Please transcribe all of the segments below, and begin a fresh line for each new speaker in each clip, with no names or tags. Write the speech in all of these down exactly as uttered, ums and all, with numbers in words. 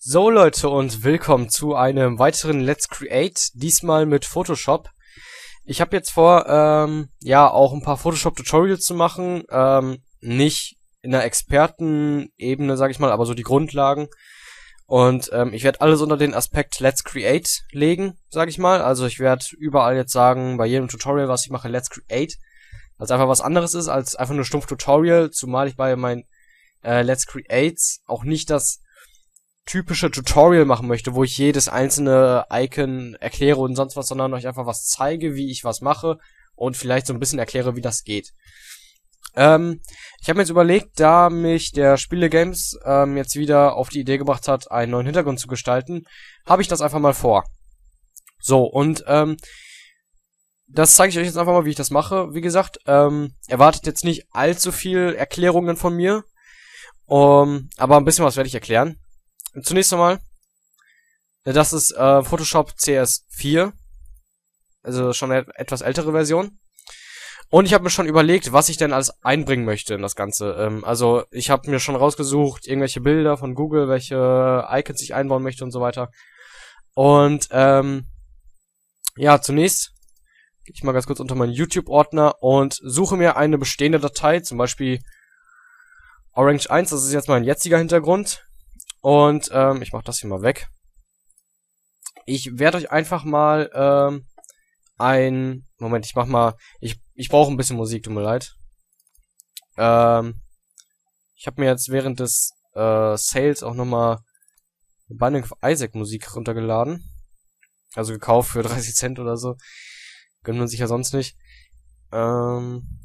So Leute und willkommen zu einem weiteren Let's Create, diesmal mit Photoshop. Ich habe jetzt vor, ähm, ja, auch ein paar Photoshop-Tutorials zu machen, ähm, nicht in der Expertenebene, sag ich mal, aber so die Grundlagen. Und ähm, ich werde alles unter den Aspekt Let's Create legen, sag ich mal. Also ich werde überall jetzt sagen, bei jedem Tutorial, was ich mache, Let's Create, weil es einfach was anderes ist als einfach nur stumpf Tutorial, zumal ich bei meinen äh, Let's Creates auch nicht das typische Tutorial machen möchte, wo ich jedes einzelne Icon erkläre und sonst was, sondern euch einfach was zeige, wie ich was mache und vielleicht so ein bisschen erkläre, wie das geht. Ähm, ich habe mir jetzt überlegt, da mich der Spiele Games ähm, jetzt wieder auf die Idee gebracht hat, einen neuen Hintergrund zu gestalten, habe ich das einfach mal vor. So, und ähm, das zeige ich euch jetzt einfach mal, wie ich das mache. Wie gesagt, ähm, erwartet jetzt nicht allzu viel Erklärungen von mir, um, aber ein bisschen was werde ich erklären. Zunächst einmal, das ist äh, Photoshop C S vier, also schon eine etwas ältere Version. Und ich habe mir schon überlegt, was ich denn alles einbringen möchte in das Ganze. Ähm, also ich habe mir schon rausgesucht, irgendwelche Bilder von Google, welche Icons ich einbauen möchte und so weiter. Und ähm, ja, zunächst gehe ich mal ganz kurz unter meinen YouTube-Ordner und suche mir eine bestehende Datei, zum Beispiel Orange eins, das ist jetzt mein jetziger Hintergrund. Und ähm, ich mache das hier mal weg. Ich werde euch einfach mal ähm, ein... Moment, ich mach mal... Ich, ich brauche ein bisschen Musik, tut mir leid. Ähm, ich habe mir jetzt während des äh, Sales auch nochmal Binding of Isaac Musik runtergeladen. Also gekauft für dreißig Cent oder so. Gönnt man sich ja sonst nicht. Ähm...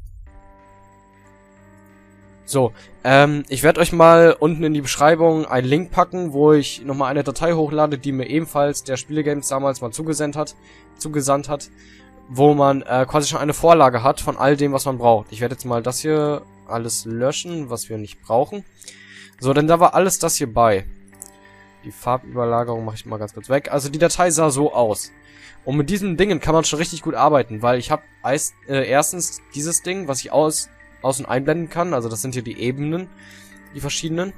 So, ähm, ich werde euch mal unten in die Beschreibung einen Link packen, wo ich nochmal eine Datei hochlade, die mir ebenfalls der Spiele Games damals mal zugesandt hat, zugesandt hat, wo man äh, quasi schon eine Vorlage hat von all dem, was man braucht. Ich werde jetzt mal das hier alles löschen, was wir nicht brauchen. So, denn da war alles das hier bei. Die Farbüberlagerung mache ich mal ganz kurz weg. Also die Datei sah so aus. Und mit diesen Dingen kann man schon richtig gut arbeiten, weil ich habe äh, erstens dieses Ding, was ich aus außen einblenden kann, also das sind hier die Ebenen, die verschiedenen.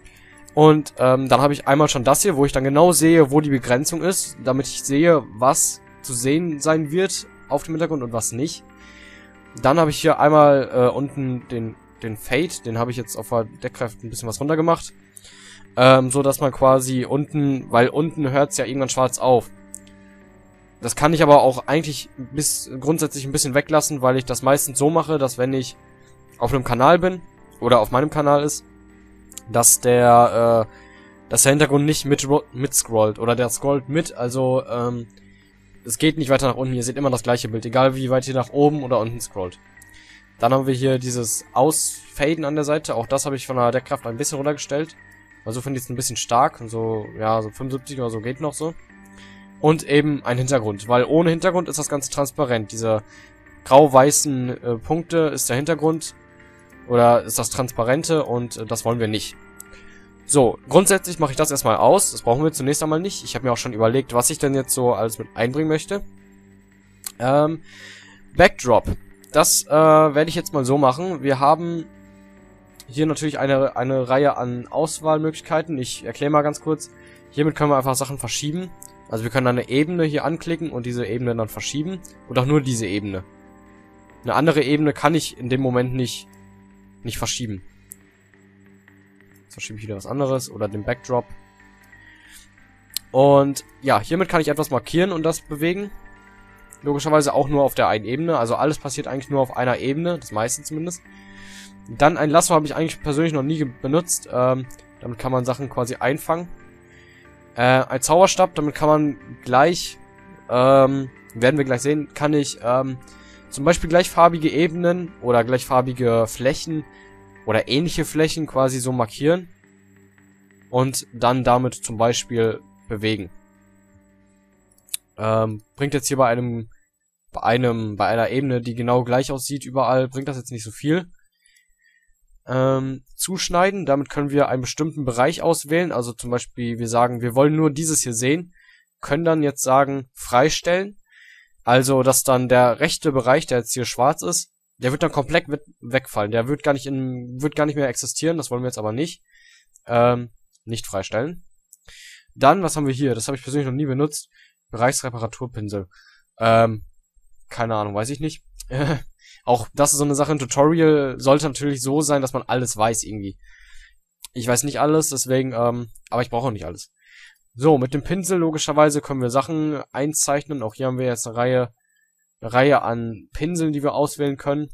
Und ähm, dann habe ich einmal schon das hier, wo ich dann genau sehe, wo die Begrenzung ist, damit ich sehe, was zu sehen sein wird auf dem Hintergrund und was nicht. Dann habe ich hier einmal äh, unten den den Fade, den habe ich jetzt auf der Deckkraft ein bisschen was runter gemacht, ähm, so dass man quasi unten, weil unten hört es ja irgendwann schwarz auf. Das kann ich aber auch eigentlich bis grundsätzlich ein bisschen weglassen, weil ich das meistens so mache, dass wenn ich auf einem Kanal bin, oder auf meinem Kanal ist, dass der, äh, dass der Hintergrund nicht mit, mit scrollt, oder der scrollt mit, also, ähm, es geht nicht weiter nach unten, ihr seht immer das gleiche Bild, egal wie weit ihr nach oben oder unten scrollt. Dann haben wir hier dieses Ausfaden an der Seite, auch das habe ich von der Deckkraft ein bisschen runtergestellt, also finde ich es ein bisschen stark, so, ja, so fünfundsiebzig oder so geht noch so. Und eben ein Hintergrund, weil ohne Hintergrund ist das Ganze transparent, diese grau-weißen äh, Punkte ist der Hintergrund, oder ist das Transparente und äh, das wollen wir nicht. So, grundsätzlich mache ich das erstmal aus. Das brauchen wir zunächst einmal nicht. Ich habe mir auch schon überlegt, was ich denn jetzt so alles mit einbringen möchte. Ähm, Backdrop. Das äh, werde ich jetzt mal so machen. Wir haben hier natürlich eine, eine Reihe an Auswahlmöglichkeiten. Ich erkläre mal ganz kurz. Hiermit können wir einfach Sachen verschieben. Also wir können eine Ebene hier anklicken und diese Ebene dann verschieben. Und auch nur diese Ebene. Eine andere Ebene kann ich in dem Moment nicht nicht verschieben. Jetzt verschiebe ich wieder was anderes oder den Backdrop. Und ja, hiermit kann ich etwas markieren und das bewegen. Logischerweise auch nur auf der einen Ebene. Also alles passiert eigentlich nur auf einer Ebene, das meiste zumindest. Dann ein Lasso habe ich eigentlich persönlich noch nie benutzt. Ähm, damit kann man Sachen quasi einfangen. Äh, ein Zauberstab, damit kann man gleich, ähm, werden wir gleich sehen, kann ich ähm, zum Beispiel gleichfarbige Ebenen oder gleichfarbige Flächen oder ähnliche Flächen quasi so markieren und dann damit zum Beispiel bewegen. Ähm, bringt jetzt hier bei einem, bei einem, bei einer Ebene, die genau gleich aussieht überall, bringt das jetzt nicht so viel. Ähm, zuschneiden, damit können wir einen bestimmten Bereich auswählen, also zum Beispiel wir sagen, wir wollen nur dieses hier sehen, können dann jetzt sagen, freistellen. Also, dass dann der rechte Bereich, der jetzt hier schwarz ist, der wird dann komplett wegfallen. Der wird gar nicht in, wird gar nicht mehr existieren. Das wollen wir jetzt aber nicht. Ähm, nicht freistellen. Dann, was haben wir hier? Das habe ich persönlich noch nie benutzt. Bereichsreparaturpinsel. Ähm, keine Ahnung, weiß ich nicht. Auch das ist so eine Sache, ein Tutorial sollte natürlich so sein, dass man alles weiß irgendwie. Ich weiß nicht alles, deswegen, ähm, aber ich brauche auch nicht alles. So, mit dem Pinsel logischerweise können wir Sachen einzeichnen. Auch hier haben wir jetzt eine Reihe, eine Reihe an Pinseln, die wir auswählen können.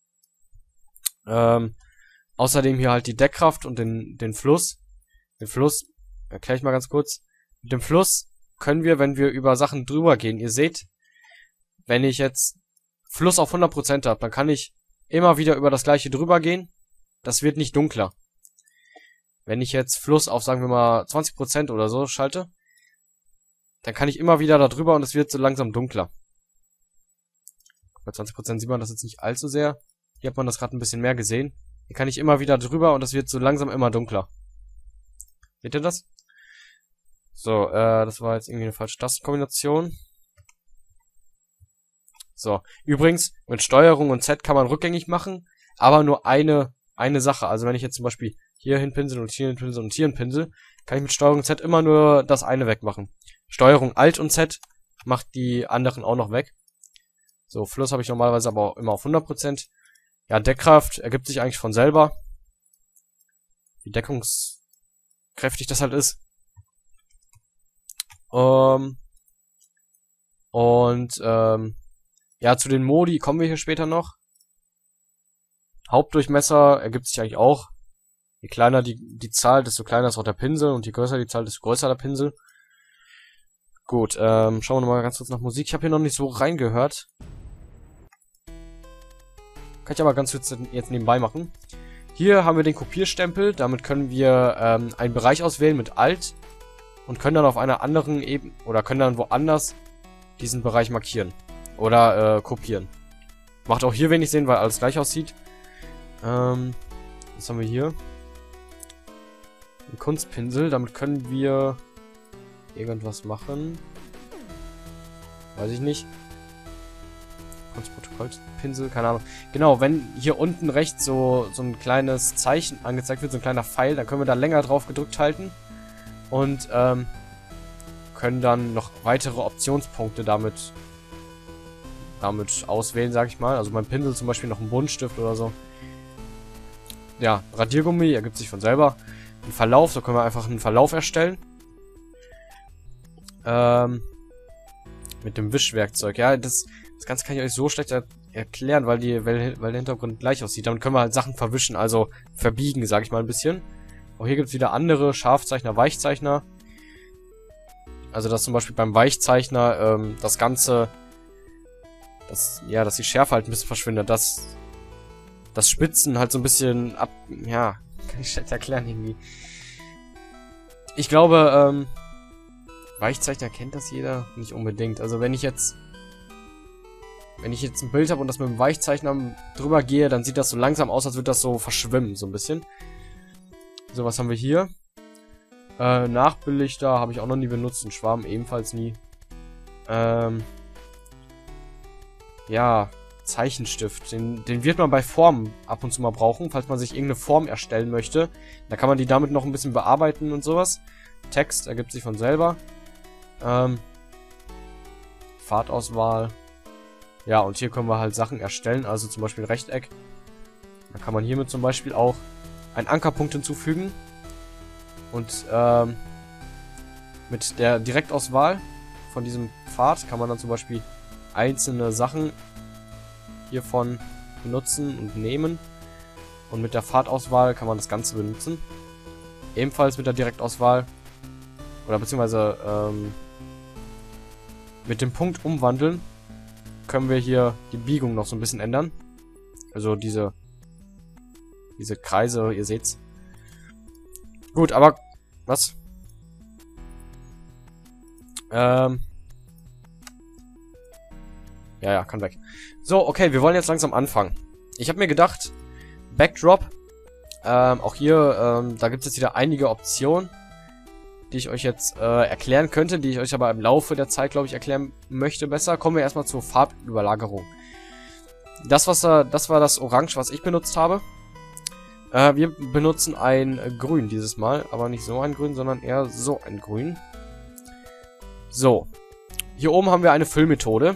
Ähm, außerdem hier halt die Deckkraft und den, den Fluss. Den Fluss, erkläre ich mal ganz kurz. Mit dem Fluss können wir, wenn wir über Sachen drüber gehen, ihr seht, wenn ich jetzt Fluss auf hundert Prozent habe, dann kann ich immer wieder über das gleiche drüber gehen. Das wird nicht dunkler. Wenn ich jetzt Fluss auf, sagen wir mal, zwanzig Prozent oder so schalte, dann kann ich immer wieder da drüber und es wird so langsam dunkler. Bei zwanzig Prozent sieht man das jetzt nicht allzu sehr. Hier hat man das gerade ein bisschen mehr gesehen. Hier kann ich immer wieder drüber und es wird so langsam immer dunkler. Seht ihr das? So, äh, das war jetzt irgendwie eine falsche Tastenkombination. So, übrigens, mit Steuerung und Z kann man rückgängig machen, aber nur eine, eine Sache. Also wenn ich jetzt zum Beispiel hier hin Pinsel und hier hin Pinsel und hier hin Pinsel, kann ich mit Steuerung Z immer nur das eine wegmachen. Steuerung Alt und Z macht die anderen auch noch weg. So, Fluss habe ich normalerweise aber auch immer auf hundert Prozent. Ja, Deckkraft ergibt sich eigentlich von selber. Wie deckungskräftig das halt ist. Ähm, und, ähm, ja, zu den Modi kommen wir hier später noch. Hauptdurchmesser ergibt sich eigentlich auch. Je kleiner die, die Zahl, desto kleiner ist auch der Pinsel. Und je größer die Zahl, desto größer der Pinsel. Gut, ähm, schauen wir nochmal ganz kurz nach Musik. Ich habe hier noch nicht so reingehört. Kann ich aber ganz kurz jetzt nebenbei machen. Hier haben wir den Kopierstempel. Damit können wir ähm, einen Bereich auswählen mit Alt. Und können dann auf einer anderen Ebene, oder können dann woanders diesen Bereich markieren. Oder äh, kopieren. Macht auch hier wenig Sinn, weil alles gleich aussieht. Ähm, was haben wir hier? Ein Kunstpinsel. Damit können wir irgendwas machen. Weiß ich nicht. Kunstprotokollpinsel, keine Ahnung. Genau, wenn hier unten rechts so, so ein kleines Zeichen angezeigt wird, so ein kleiner Pfeil, dann können wir da länger drauf gedrückt halten. Und ähm, können dann noch weitere Optionspunkte damit damit auswählen, sag ich mal. Also beim Pinsel zum Beispiel noch einen Buntstift oder so. Ja, Radiergummi ergibt sich von selber. Ein Verlauf, so können wir einfach einen Verlauf erstellen. Ähm, mit dem Wischwerkzeug. Ja, das, das Ganze kann ich euch so schlecht er erklären, weil, die, weil, weil der Hintergrund gleich aussieht. Damit können wir halt Sachen verwischen, also verbiegen, sag ich mal ein bisschen. Auch hier gibt es wieder andere Scharfzeichner, Weichzeichner. Also dass zum Beispiel beim Weichzeichner ähm, das Ganze, das, ja, dass die Schärfe halt ein bisschen verschwindet, dass das Spitzen halt so ein bisschen ab, ja, kann ich schlecht erklären irgendwie. Ich glaube, ähm, Weichzeichner kennt das jeder nicht unbedingt. Also wenn ich jetzt, wenn ich jetzt ein Bild habe und das mit dem Weichzeichner drüber gehe, dann sieht das so langsam aus, als würde das so verschwimmen, so ein bisschen. So, was haben wir hier? Äh, Nachbelichter habe ich auch noch nie benutzt, einen Schwarm ebenfalls nie. Ähm, ja, Zeichenstift. Den, den wird man bei Formen ab und zu mal brauchen, falls man sich irgendeine Form erstellen möchte. Da kann man die damit noch ein bisschen bearbeiten und sowas. Text ergibt sich von selber. Ähm, Farbauswahl. Ja, und hier können wir halt Sachen erstellen, also zum Beispiel ein Rechteck. Da kann man hiermit zum Beispiel auch einen Ankerpunkt hinzufügen. Und ähm, mit der Direktauswahl von diesem Pfad kann man dann zum Beispiel einzelne Sachen hiervon benutzen und nehmen. Und mit der Pfadauswahl kann man das Ganze benutzen. Ebenfalls mit der Direktauswahl. Oder beziehungsweise ähm, mit dem Punkt umwandeln können wir hier die Biegung noch so ein bisschen ändern. Also diese diese Kreise, ihr seht's. Gut, aber was? Ähm Ja, ja, kann weg. So, okay, wir wollen jetzt langsam anfangen. Ich habe mir gedacht, Backdrop, ähm, auch hier, ähm, da gibt es jetzt wieder einige Optionen, die ich euch jetzt äh, erklären könnte, die ich euch aber im Laufe der Zeit, glaube ich, erklären möchte besser. Kommen wir erstmal zur Farbüberlagerung. Das, was da, das war das Orange, was ich benutzt habe. Äh, wir benutzen ein Grün dieses Mal, aber nicht so ein Grün, sondern eher so ein Grün. So. Hier oben haben wir eine Füllmethode.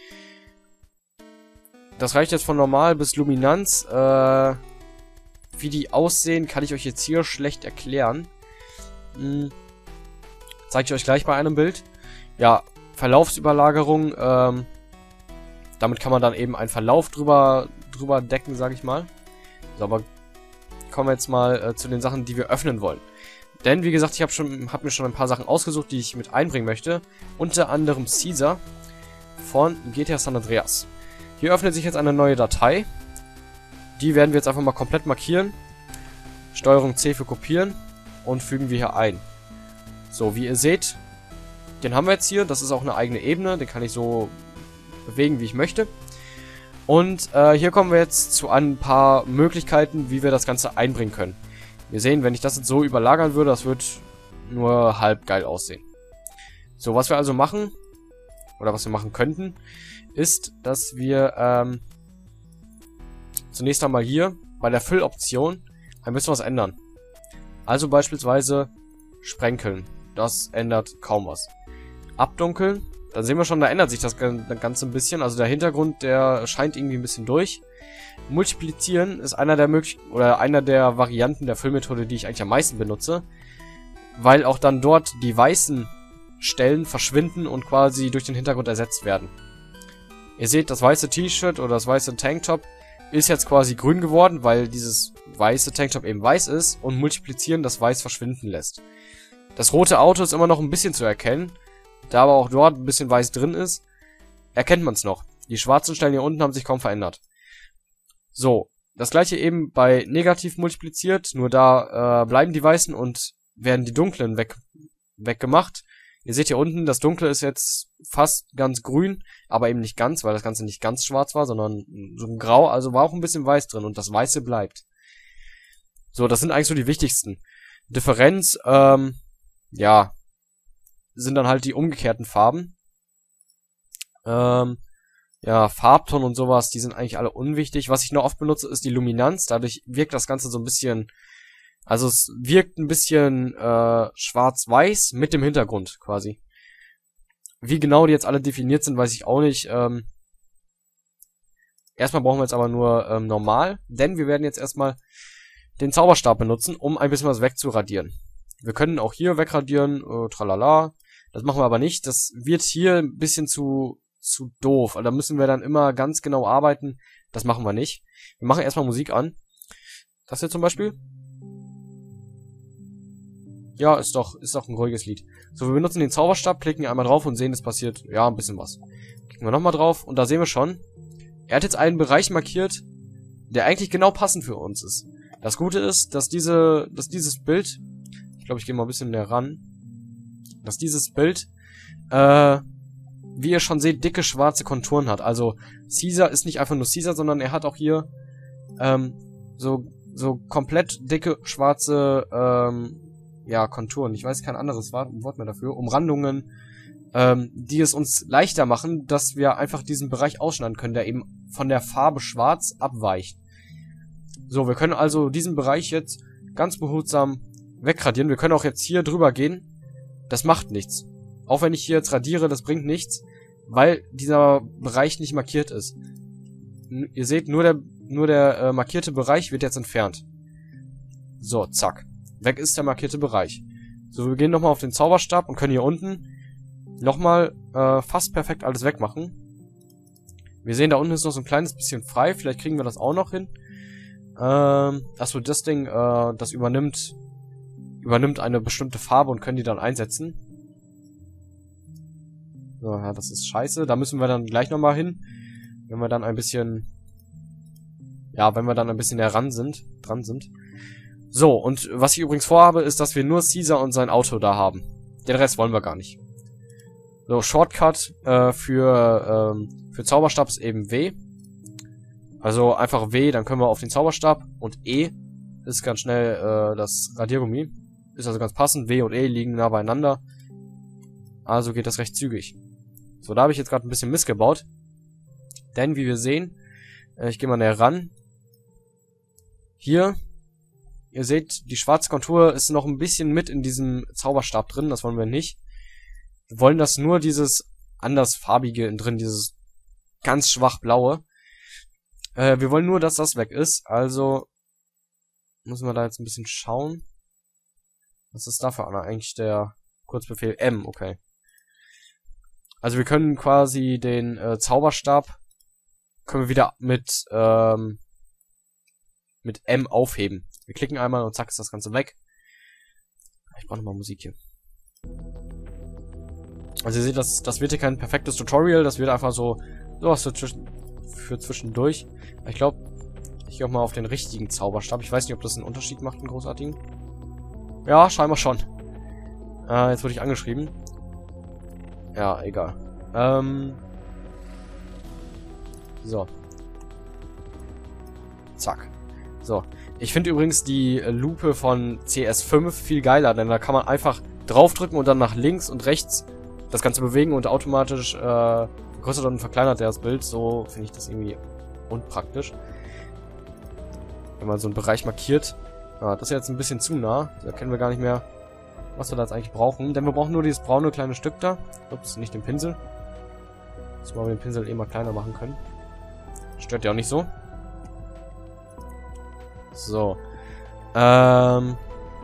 Das reicht jetzt von normal bis Luminanz. Äh, wie die aussehen, kann ich euch jetzt hier schlecht erklären. Hm. Zeige ich euch gleich bei einem Bild. Ja, Verlaufsüberlagerung. Ähm, damit kann man dann eben einen Verlauf drüber, drüber decken, sage ich mal. So, aber kommen wir jetzt mal äh, zu den Sachen, die wir öffnen wollen. Denn, wie gesagt, ich habe schon, hab mir schon ein paar Sachen ausgesucht, die ich mit einbringen möchte. Unter anderem Caesar von G T A San Andreas. Hier öffnet sich jetzt eine neue Datei. Die werden wir jetzt einfach mal komplett markieren. Steuerung C für kopieren und fügen wir hier ein. So, wie ihr seht, den haben wir jetzt hier. Das ist auch eine eigene Ebene. Den kann ich so bewegen, wie ich möchte. Und äh, hier kommen wir jetzt zu ein paar Möglichkeiten, wie wir das Ganze einbringen können. Wir sehen, wenn ich das jetzt so überlagern würde, das wird nur halb geil aussehen. So, was wir also machen, oder was wir machen könnten, ist, dass wir ähm, zunächst einmal hier bei der Fülloption ein bisschen was ändern. Also beispielsweise sprenkeln. Das ändert kaum was. Abdunkeln. Dann sehen wir schon, da ändert sich das Ganze ein bisschen. Also der Hintergrund, der scheint irgendwie ein bisschen durch. Multiplizieren ist einer der möglich oder einer der Varianten der Füllmethode, die ich eigentlich am meisten benutze. Weil auch dann dort die weißen Stellen verschwinden und quasi durch den Hintergrund ersetzt werden. Ihr seht, das weiße T-Shirt oder das weiße Tanktop ist jetzt quasi grün geworden, weil dieses weiße Tanktop eben weiß ist und multiplizieren das Weiß verschwinden lässt. Das rote Auto ist immer noch ein bisschen zu erkennen, da aber auch dort ein bisschen weiß drin ist, erkennt man es noch. Die schwarzen Stellen hier unten haben sich kaum verändert. So, das gleiche eben bei negativ multipliziert, nur da äh, bleiben die weißen und werden die dunklen weg, weggemacht. Ihr seht hier unten, das Dunkle ist jetzt fast ganz grün, aber eben nicht ganz, weil das Ganze nicht ganz schwarz war, sondern so ein Grau, also war auch ein bisschen Weiß drin und das Weiße bleibt. So, das sind eigentlich so die wichtigsten. Differenz, ähm, ja, sind dann halt die umgekehrten Farben. Ähm, ja, Farbton und sowas, die sind eigentlich alle unwichtig. Was ich noch oft benutze, ist die Luminanz. Dadurch wirkt das Ganze so ein bisschen, also es wirkt ein bisschen äh, schwarz-weiß mit dem Hintergrund quasi. Wie genau die jetzt alle definiert sind, weiß ich auch nicht. Ähm, erstmal brauchen wir jetzt aber nur ähm, normal, denn wir werden jetzt erstmal den Zauberstab benutzen, um ein bisschen was wegzuradieren. Wir können auch hier wegradieren, äh, tralala. Das machen wir aber nicht. Das wird hier ein bisschen zu zu doof. Also da müssen wir dann immer ganz genau arbeiten. Das machen wir nicht. Wir machen erstmal Musik an. Das hier zum Beispiel. Ja, ist doch, ist doch ein ruhiges Lied. So, wir benutzen den Zauberstab, klicken einmal drauf und sehen, es passiert, ja, ein bisschen was. Klicken wir nochmal drauf und da sehen wir schon, er hat jetzt einen Bereich markiert, der eigentlich genau passend für uns ist. Das Gute ist, dass diese, dass dieses Bild, ich glaube, ich gehe mal ein bisschen näher ran, dass dieses Bild, äh, wie ihr schon seht, dicke schwarze Konturen hat. Also Caesar ist nicht einfach nur Caesar, sondern er hat auch hier ähm, so so komplett dicke schwarze ähm, ja Konturen. Ich weiß kein anderes Wort mehr dafür. Umrandungen, ähm, die es uns leichter machen, dass wir einfach diesen Bereich ausschneiden können, der eben von der Farbe schwarz abweicht. So, wir können also diesen Bereich jetzt ganz behutsam wegradieren. Wir können auch jetzt hier drüber gehen. Das macht nichts. Auch wenn ich hier jetzt radiere, das bringt nichts, weil dieser Bereich nicht markiert ist. N- ihr seht, nur der, nur der äh, markierte Bereich wird jetzt entfernt. So, zack. Weg ist der markierte Bereich. So, wir gehen nochmal auf den Zauberstab und können hier unten nochmal äh, fast perfekt alles wegmachen. Wir sehen, da unten ist noch so ein kleines bisschen frei. Vielleicht kriegen wir das auch noch hin. Ähm, achso, das Ding, äh, das übernimmt, übernimmt eine bestimmte Farbe und können die dann einsetzen. So, ja, das ist scheiße. Da müssen wir dann gleich nochmal hin. Wenn wir dann ein bisschen... Ja, wenn wir dann ein bisschen näher ran sind, dran sind. So, und was ich übrigens vorhabe, ist, dass wir nur Caesar und sein Auto da haben. Den Rest wollen wir gar nicht. So, Shortcut äh, für, ähm, für Zauberstab ist eben W. Also einfach W, dann können wir auf den Zauberstab. Und E ist ganz schnell äh, das Radiergummi. Ist also ganz passend. W und E liegen nah beieinander. Also geht das recht zügig. So, da habe ich jetzt gerade ein bisschen Mist gebaut. Denn, wie wir sehen, äh, ich gehe mal näher ran. Hier, ihr seht, die schwarze Kontur ist noch ein bisschen mit in diesem Zauberstab drin. Das wollen wir nicht. Wir wollen, dass nur dieses andersfarbige innen drin, dieses ganz schwach blaue, äh, wir wollen nur, dass das weg ist. Also müssen wir da jetzt ein bisschen schauen. Was ist dafür eigentlich der Kurzbefehl M? Okay. Also wir können quasi den äh, Zauberstab können wir wieder mit ähm, mit M aufheben. Wir klicken einmal und zack ist das Ganze weg. Ich brauche nochmal Musik hier. Also ihr seht, das, das wird hier kein perfektes Tutorial. Das wird einfach so sowas für, zwischen, für zwischendurch. Ich glaube, ich gehe auch mal auf den richtigen Zauberstab. Ich weiß nicht, ob das einen Unterschied macht, einen großartigen. Ja, scheinbar schon. Äh, jetzt wurde ich angeschrieben. Ja, egal. Ähm. So. Zack. So. Ich finde übrigens die Lupe von C S fünf viel geiler, denn da kann man einfach draufdrücken und dann nach links und rechts das Ganze bewegen und automatisch äh, vergrößert und verkleinert der das Bild. So finde ich das irgendwie unpraktisch. Wenn man so einen Bereich markiert. Ja, das ist jetzt ein bisschen zu nah. Da kennen wir gar nicht mehr, was wir da jetzt eigentlich brauchen. Denn wir brauchen nur dieses braune kleine Stück da. Ups, nicht den Pinsel. Dass wir den Pinsel eh mal kleiner machen können. Stört ja auch nicht so. So. Ähm.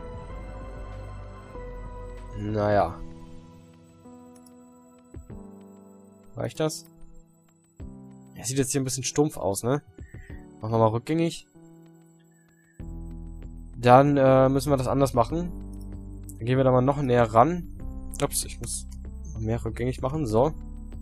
Naja. Reicht das? Er sieht jetzt hier ein bisschen stumpf aus, ne? Machen wir mal rückgängig. Dann äh, müssen wir das anders machen. Dann gehen wir da mal noch näher ran. Ups, ich muss noch mehr rückgängig machen. So.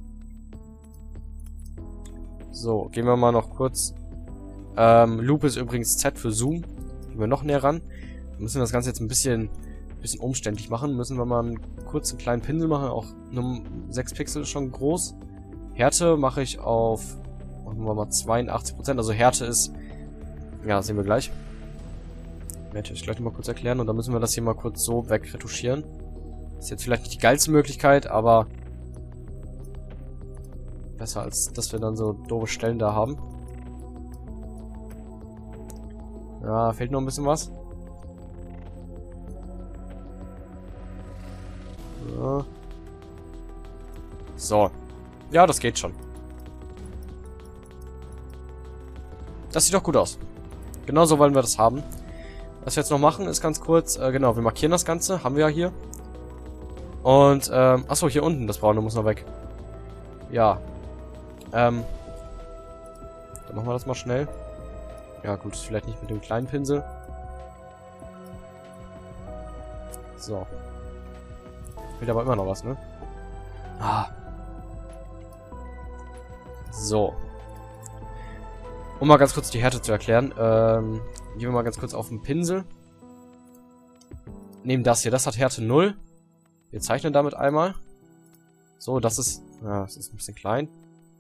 So, gehen wir mal noch kurz. Ähm, Loop ist übrigens Z für Zoom. Gehen wir noch näher ran. Wir müssen das Ganze jetzt ein bisschen, bisschen umständlich machen. Müssen wir mal einen kurzen kleinen Pinsel machen. Auch nur sechs Pixel ist schon groß. Härte mache ich auf, machen wir mal zweiundachtzig Prozent. Also Härte ist, ja, sehen wir gleich. Werde ich gleich noch mal kurz erklären. Und dann müssen wir das hier mal kurz so wegretuschieren. Ist jetzt vielleicht nicht die geilste Möglichkeit, aber besser als, dass wir dann so doofe Stellen da haben. Ja, fehlt noch ein bisschen was. Ja. So. Ja, das geht schon. Das sieht doch gut aus. Genau so wollen wir das haben. Was wir jetzt noch machen, ist ganz kurz, äh, genau, wir markieren das Ganze, haben wir ja hier. Und, ähm, achso, hier unten, das Braune muss noch weg. Ja. Ähm. Dann machen wir das mal schnell. Ja, gut, vielleicht nicht mit dem kleinen Pinsel. So. Fehlt aber immer noch was, ne? Ah. So. Um mal ganz kurz die Härte zu erklären, ähm, gehen wir mal ganz kurz auf den Pinsel. Nehmen das hier, das hat Härte null. Wir zeichnen damit einmal. So, das ist, ja, das ist ein bisschen klein.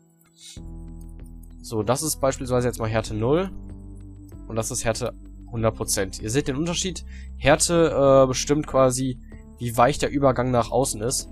So, das ist beispielsweise jetzt mal Härte null. Und das ist Härte hundert Prozent. Ihr seht den Unterschied. Härte äh, bestimmt quasi, wie weich der Übergang nach außen ist.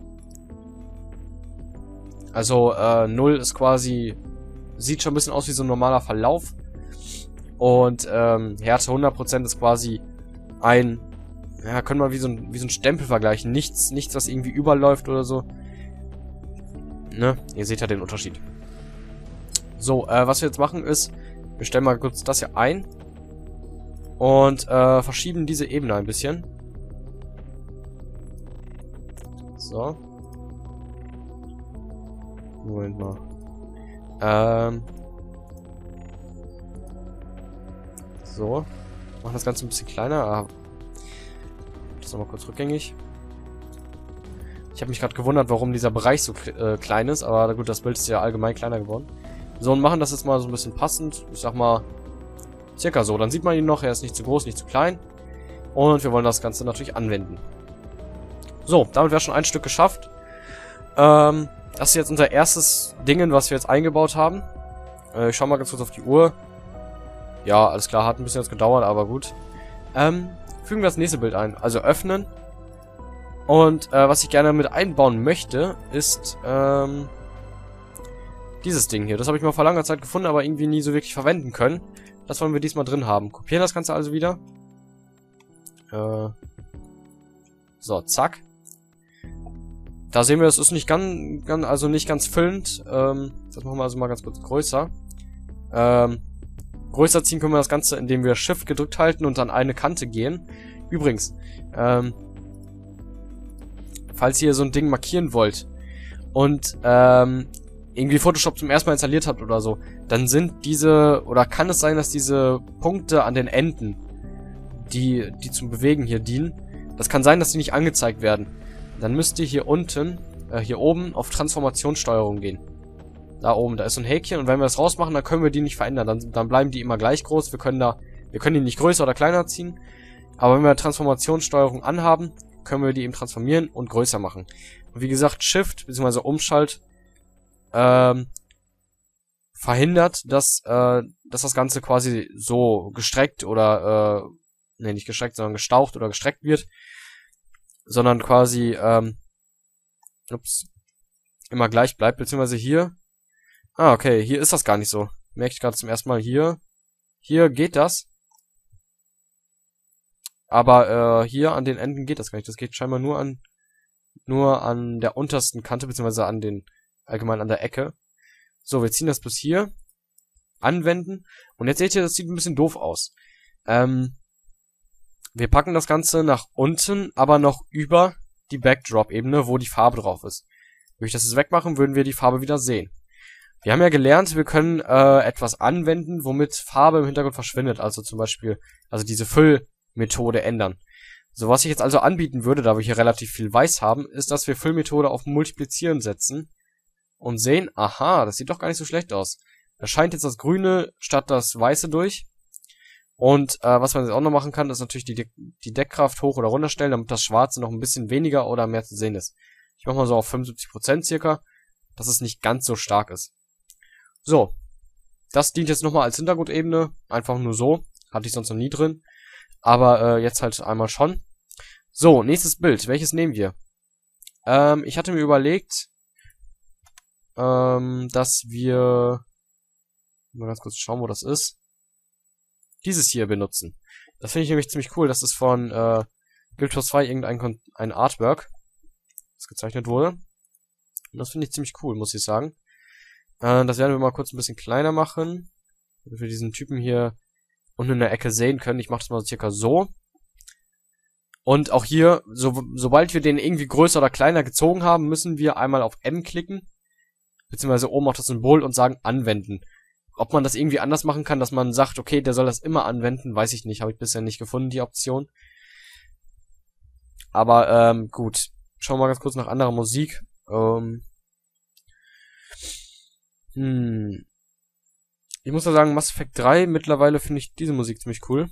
Also äh, null ist quasi, sieht schon ein bisschen aus wie so ein normaler Verlauf. Und ähm, Härte hundert Prozent ist quasi ein, ja, können wir wie so ein, wie so ein Stempel vergleichen. Nichts, nichts, was irgendwie überläuft oder so. Ne? Ihr seht ja den Unterschied. So, äh, was wir jetzt machen ist, wir stellen mal kurz das hier ein. Und äh, verschieben diese Ebene ein bisschen. So. Moment mal. Ähm. So. Machen das Ganze ein bisschen kleiner. Ah. Das nochmal kurz rückgängig. Ich habe mich gerade gewundert, warum dieser Bereich so äh, klein ist. Aber gut, das Bild ist ja allgemein kleiner geworden. So, und machen das jetzt mal so ein bisschen passend. Ich sag mal, circa so. Dann sieht man ihn noch. Er ist nicht zu groß, nicht zu klein. Und wir wollen das Ganze natürlich anwenden. So, damit wäre schon ein Stück geschafft. Ähm, das ist jetzt unser erstes Ding, was wir jetzt eingebaut haben. Äh, ich schau mal ganz kurz auf die Uhr. Ja, alles klar, hat ein bisschen jetzt gedauert, aber gut. Ähm, fügen wir das nächste Bild ein. Also öffnen. Und äh, was ich gerne mit einbauen möchte, ist ähm, dieses Ding hier. Das habe ich mal vor langer Zeit gefunden, aber irgendwie nie so wirklich verwenden können. Das wollen wir diesmal drin haben. Kopieren das Ganze also wieder. Äh, so, zack. da sehen wir, es ist nicht ganz, ganz also nicht ganz füllend. Ähm, das machen wir also mal ganz kurz größer. Ähm, größer ziehen können wir das Ganze, indem wir Shift gedrückt halten und an eine Kante gehen. Übrigens, ähm, falls ihr so ein Ding markieren wollt und ähm, irgendwie Photoshop zum ersten Mal installiert habt oder so, dann sind diese, oder kann es sein, dass diese Punkte an den Enden, die, die zum Bewegen hier dienen, das kann sein, dass die nicht angezeigt werden. Dann müsst ihr hier unten, äh, hier oben auf Transformationssteuerung gehen. Da oben, da ist so ein Häkchen und wenn wir das rausmachen, dann können wir die nicht verändern. Dann, dann bleiben die immer gleich groß. Wir können da, wir können die nicht größer oder kleiner ziehen. Aber wenn wir Transformationssteuerung anhaben, können wir die eben transformieren und größer machen. Und wie gesagt, Shift bzw. Umschalt ähm, verhindert, dass, äh, dass das Ganze quasi so gestreckt oder, äh, ne, nicht gestreckt, sondern gestaucht oder gestreckt wird. Sondern quasi, ähm, ups, immer gleich bleibt, beziehungsweise hier. Ah, okay, hier ist das gar nicht so. Merke ich gerade zum ersten Mal hier. Hier geht das. Aber äh, hier an den Enden geht das gar nicht. Das geht scheinbar nur an nur an der untersten Kante, beziehungsweise an den, allgemein an der Ecke. So, wir ziehen das bis hier. Anwenden. Und jetzt seht ihr, das sieht ein bisschen doof aus. Ähm, wir packen das Ganze nach unten, aber noch über die Backdrop-Ebene, wo die Farbe drauf ist. Würde ich das jetzt wegmachen, würden wir die Farbe wieder sehen. Wir haben ja gelernt, wir können äh, etwas anwenden, womit Farbe im Hintergrund verschwindet. Also zum Beispiel, also diese Füllmethode ändern. So, was ich jetzt also anbieten würde, da wir hier relativ viel Weiß haben, ist, dass wir Füllmethode auf Multiplizieren setzen und sehen, aha, das sieht doch gar nicht so schlecht aus. Da scheint jetzt das Grüne statt das Weiße durch. Und äh, was man jetzt auch noch machen kann, ist natürlich die, De die Deckkraft hoch oder runter stellen, damit das Schwarze noch ein bisschen weniger oder mehr zu sehen ist. Ich mache mal so auf fünfundsiebzig Prozent circa, dass es nicht ganz so stark ist. So, das dient jetzt nochmal als Hintergrundebene, einfach nur so, hatte ich sonst noch nie drin, aber äh, jetzt halt einmal schon. So, nächstes Bild, welches nehmen wir? Ähm, ich hatte mir überlegt, ähm, dass wir, mal ganz kurz schauen, wo das ist, dieses hier benutzen. Das finde ich nämlich ziemlich cool, das ist von äh, Guild Wars zwei irgendein Kon ein Artwork, das gezeichnet wurde. Und das finde ich ziemlich cool, muss ich sagen. Äh, das werden wir mal kurz ein bisschen kleiner machen, damit wir diesen Typen hier unten in der Ecke sehen können. Ich mache das mal circa so. Und auch hier, so, sobald wir den irgendwie größer oder kleiner gezogen haben, müssen wir einmal auf M klicken, beziehungsweise oben auf das Symbol und sagen anwenden. Ob man das irgendwie anders machen kann, dass man sagt, okay, der soll das immer anwenden, weiß ich nicht. Habe ich bisher nicht gefunden, die Option. Aber ähm, gut. Schauen wir mal ganz kurz nach anderer Musik. Ähm, hm. Ich muss ja sagen, Mass Effect drei, mittlerweile finde ich diese Musik ziemlich cool.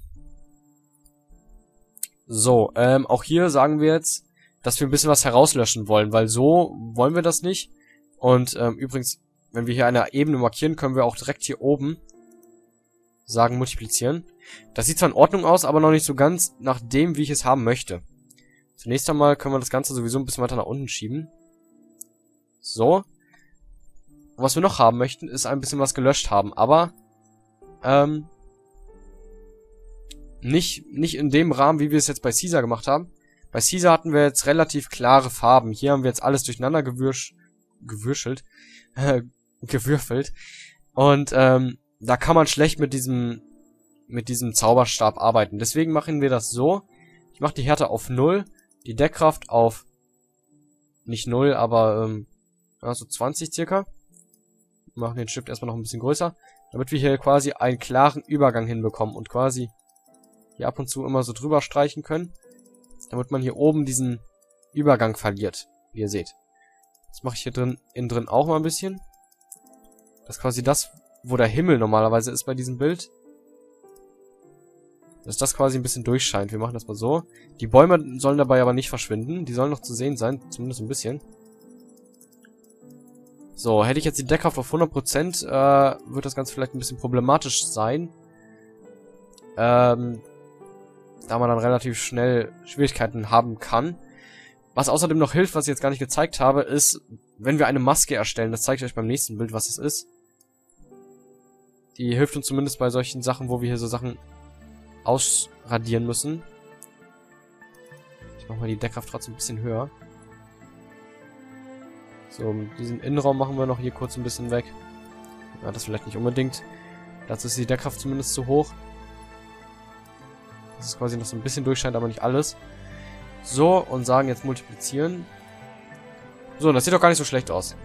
So, ähm, auch hier sagen wir jetzt, dass wir ein bisschen was herauslöschen wollen, weil so wollen wir das nicht. Und ähm, übrigens, wenn wir hier eine Ebene markieren, können wir auch direkt hier oben sagen multiplizieren. Das sieht zwar in Ordnung aus, aber noch nicht so ganz nach dem, wie ich es haben möchte. Zunächst einmal können wir das Ganze sowieso ein bisschen weiter nach unten schieben. So. Und was wir noch haben möchten, ist ein bisschen was gelöscht haben, aber ähm, nicht, nicht in dem Rahmen, wie wir es jetzt bei Caesar gemacht haben. Bei Caesar hatten wir jetzt relativ klare Farben. Hier haben wir jetzt alles durcheinander gewürsch, gewürschelt. gewürfelt. Und ähm, da kann man schlecht mit diesem mit diesem Zauberstab arbeiten. Deswegen machen wir das so. Ich mache die Härte auf null, die Deckkraft auf nicht null, aber ähm, also zwanzig circa. Wir machen den Stift erstmal noch ein bisschen größer, damit wir hier quasi einen klaren Übergang hinbekommen und quasi hier ab und zu immer so drüber streichen können, damit man hier oben diesen Übergang verliert, wie ihr seht. Das mache ich hier drin innen drin auch mal ein bisschen. Das ist quasi das, wo der Himmel normalerweise ist bei diesem Bild. Dass das quasi ein bisschen durchscheint. Wir machen das mal so. Die Bäume sollen dabei aber nicht verschwinden. Die sollen noch zu sehen sein, zumindest ein bisschen. So, hätte ich jetzt die Deckkraft auf hundert Prozent, äh, wird das Ganze vielleicht ein bisschen problematisch sein. Ähm, da man dann relativ schnell Schwierigkeiten haben kann. Was außerdem noch hilft, was ich jetzt gar nicht gezeigt habe, ist, wenn wir eine Maske erstellen. Das zeige ich euch beim nächsten Bild, was es ist. Die hilft uns zumindest bei solchen Sachen, wo wir hier so Sachen ausradieren müssen. Ich mache mal die Deckkraft trotzdem ein bisschen höher. So, diesen Innenraum machen wir noch hier kurz ein bisschen weg. Ja, das vielleicht nicht unbedingt. Dazu ist die Deckkraft zumindest zu hoch. Das ist quasi noch so ein bisschen durchscheint, aber nicht alles. So, und sagen jetzt multiplizieren. So, das sieht doch gar nicht so schlecht aus.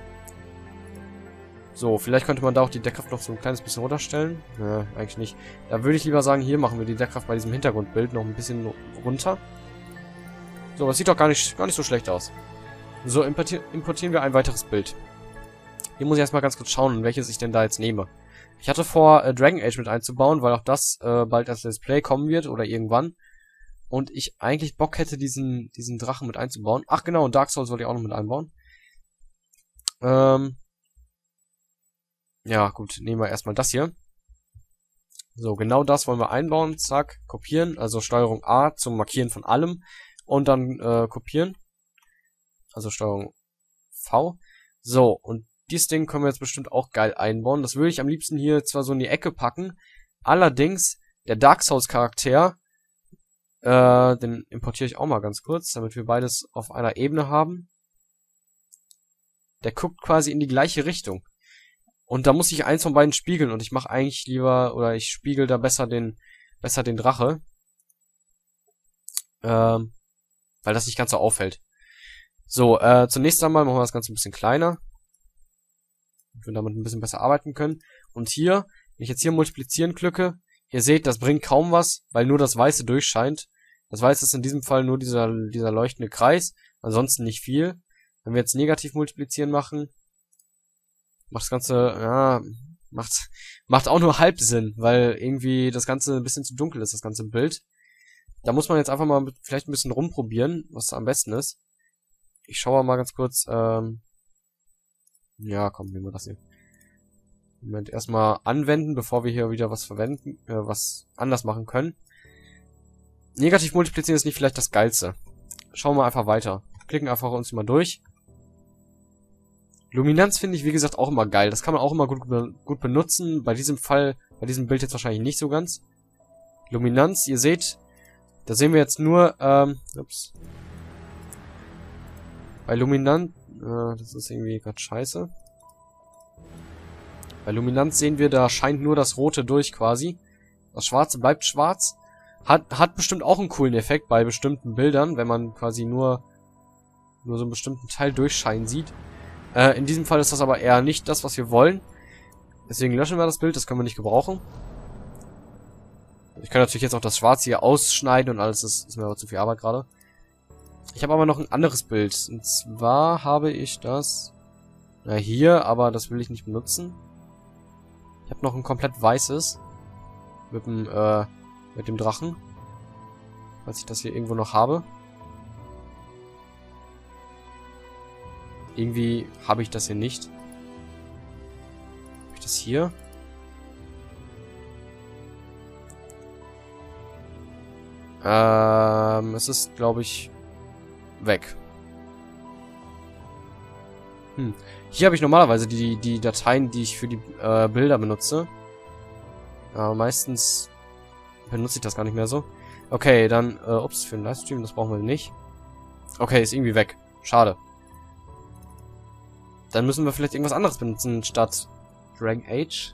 So, vielleicht könnte man da auch die Deckkraft noch so ein kleines bisschen runterstellen. Ja, eigentlich nicht. Da würde ich lieber sagen, hier machen wir die Deckkraft bei diesem Hintergrundbild noch ein bisschen runter. So, das sieht doch gar nicht, gar nicht so schlecht aus. So, importier importieren wir ein weiteres Bild. Hier muss ich erstmal ganz kurz schauen, welches ich denn da jetzt nehme. Ich hatte vor, äh, Dragon Age mit einzubauen, weil auch das äh, bald als Let's Play kommen wird oder irgendwann. Und ich eigentlich Bock hätte, diesen, diesen Drachen mit einzubauen. Ach genau, und Dark Souls wollte ich auch noch mit einbauen. Ähm... Ja, gut, nehmen wir erstmal das hier. So, genau das wollen wir einbauen. Zack, kopieren. Also Steuerung A zum Markieren von allem. Und dann äh, kopieren. Also Steuerung V. So, und dieses Ding können wir jetzt bestimmt auch geil einbauen. Das würde ich am liebsten hier zwar so in die Ecke packen. Allerdings, der Dark Souls Charakter, äh, den importiere ich auch mal ganz kurz, damit wir beides auf einer Ebene haben. Der guckt quasi in die gleiche Richtung. Und da muss ich eins von beiden spiegeln und ich mache eigentlich lieber, oder ich spiegel da besser den, besser den Drache. Ähm, weil das nicht ganz so auffällt. So, äh, zunächst einmal machen wir das Ganze ein bisschen kleiner. Damit wir damit ein bisschen besser arbeiten können. Und hier, wenn ich jetzt hier multiplizieren klicke, ihr seht, das bringt kaum was, weil nur das Weiße durchscheint. Das Weiße ist in diesem Fall nur dieser, dieser leuchtende Kreis, ansonsten nicht viel. Wenn wir jetzt negativ multiplizieren machen, macht das Ganze, ja, macht, macht auch nur halb Sinn, weil irgendwie das Ganze ein bisschen zu dunkel ist, das ganze Bild. Da muss man jetzt einfach mal vielleicht ein bisschen rumprobieren, was am besten ist. Ich schaue mal ganz kurz, ähm, ja, komm, nehmen wir das hier. Moment, erstmal anwenden, bevor wir hier wieder was verwenden, äh, was anders machen können. Negativ multiplizieren ist nicht vielleicht das Geilste. Schauen wir einfach weiter. Klicken einfach uns mal durch. Luminanz finde ich, wie gesagt, auch immer geil. Das kann man auch immer gut, gut benutzen. Bei diesem Fall, bei diesem Bild jetzt wahrscheinlich nicht so ganz. Luminanz, ihr seht, da sehen wir jetzt nur, ähm, ups. Bei Luminanz, äh, das ist irgendwie gerade scheiße. Bei Luminanz sehen wir, da scheint nur das Rote durch quasi. Das Schwarze bleibt schwarz. Hat, hat bestimmt auch einen coolen Effekt bei bestimmten Bildern, wenn man quasi nur, nur so einen bestimmten Teil durchscheinen sieht. Äh, in diesem Fall ist das aber eher nicht das, was wir wollen. Deswegen löschen wir das Bild, das können wir nicht gebrauchen. Ich kann natürlich jetzt auch das Schwarze hier ausschneiden und alles, das ist mir aber zu viel Arbeit gerade. Ich habe aber noch ein anderes Bild. Und zwar habe ich das... Na, hier, aber das will ich nicht benutzen. Ich habe noch ein komplett weißes. Mit dem, äh, mit dem Drachen. Falls ich das hier irgendwo noch habe. Irgendwie habe ich das hier nicht. Habe ich das hier? Ähm, es ist, glaube ich, weg. Hm. Hier habe ich normalerweise die, die Dateien, die ich für die äh, Bilder benutze. Aber meistens benutze ich das gar nicht mehr so. Okay, dann, äh, ups, für den Livestream, das brauchen wir nicht. Okay, ist irgendwie weg. Schade. Dann müssen wir vielleicht irgendwas anderes benutzen statt Dragon Age.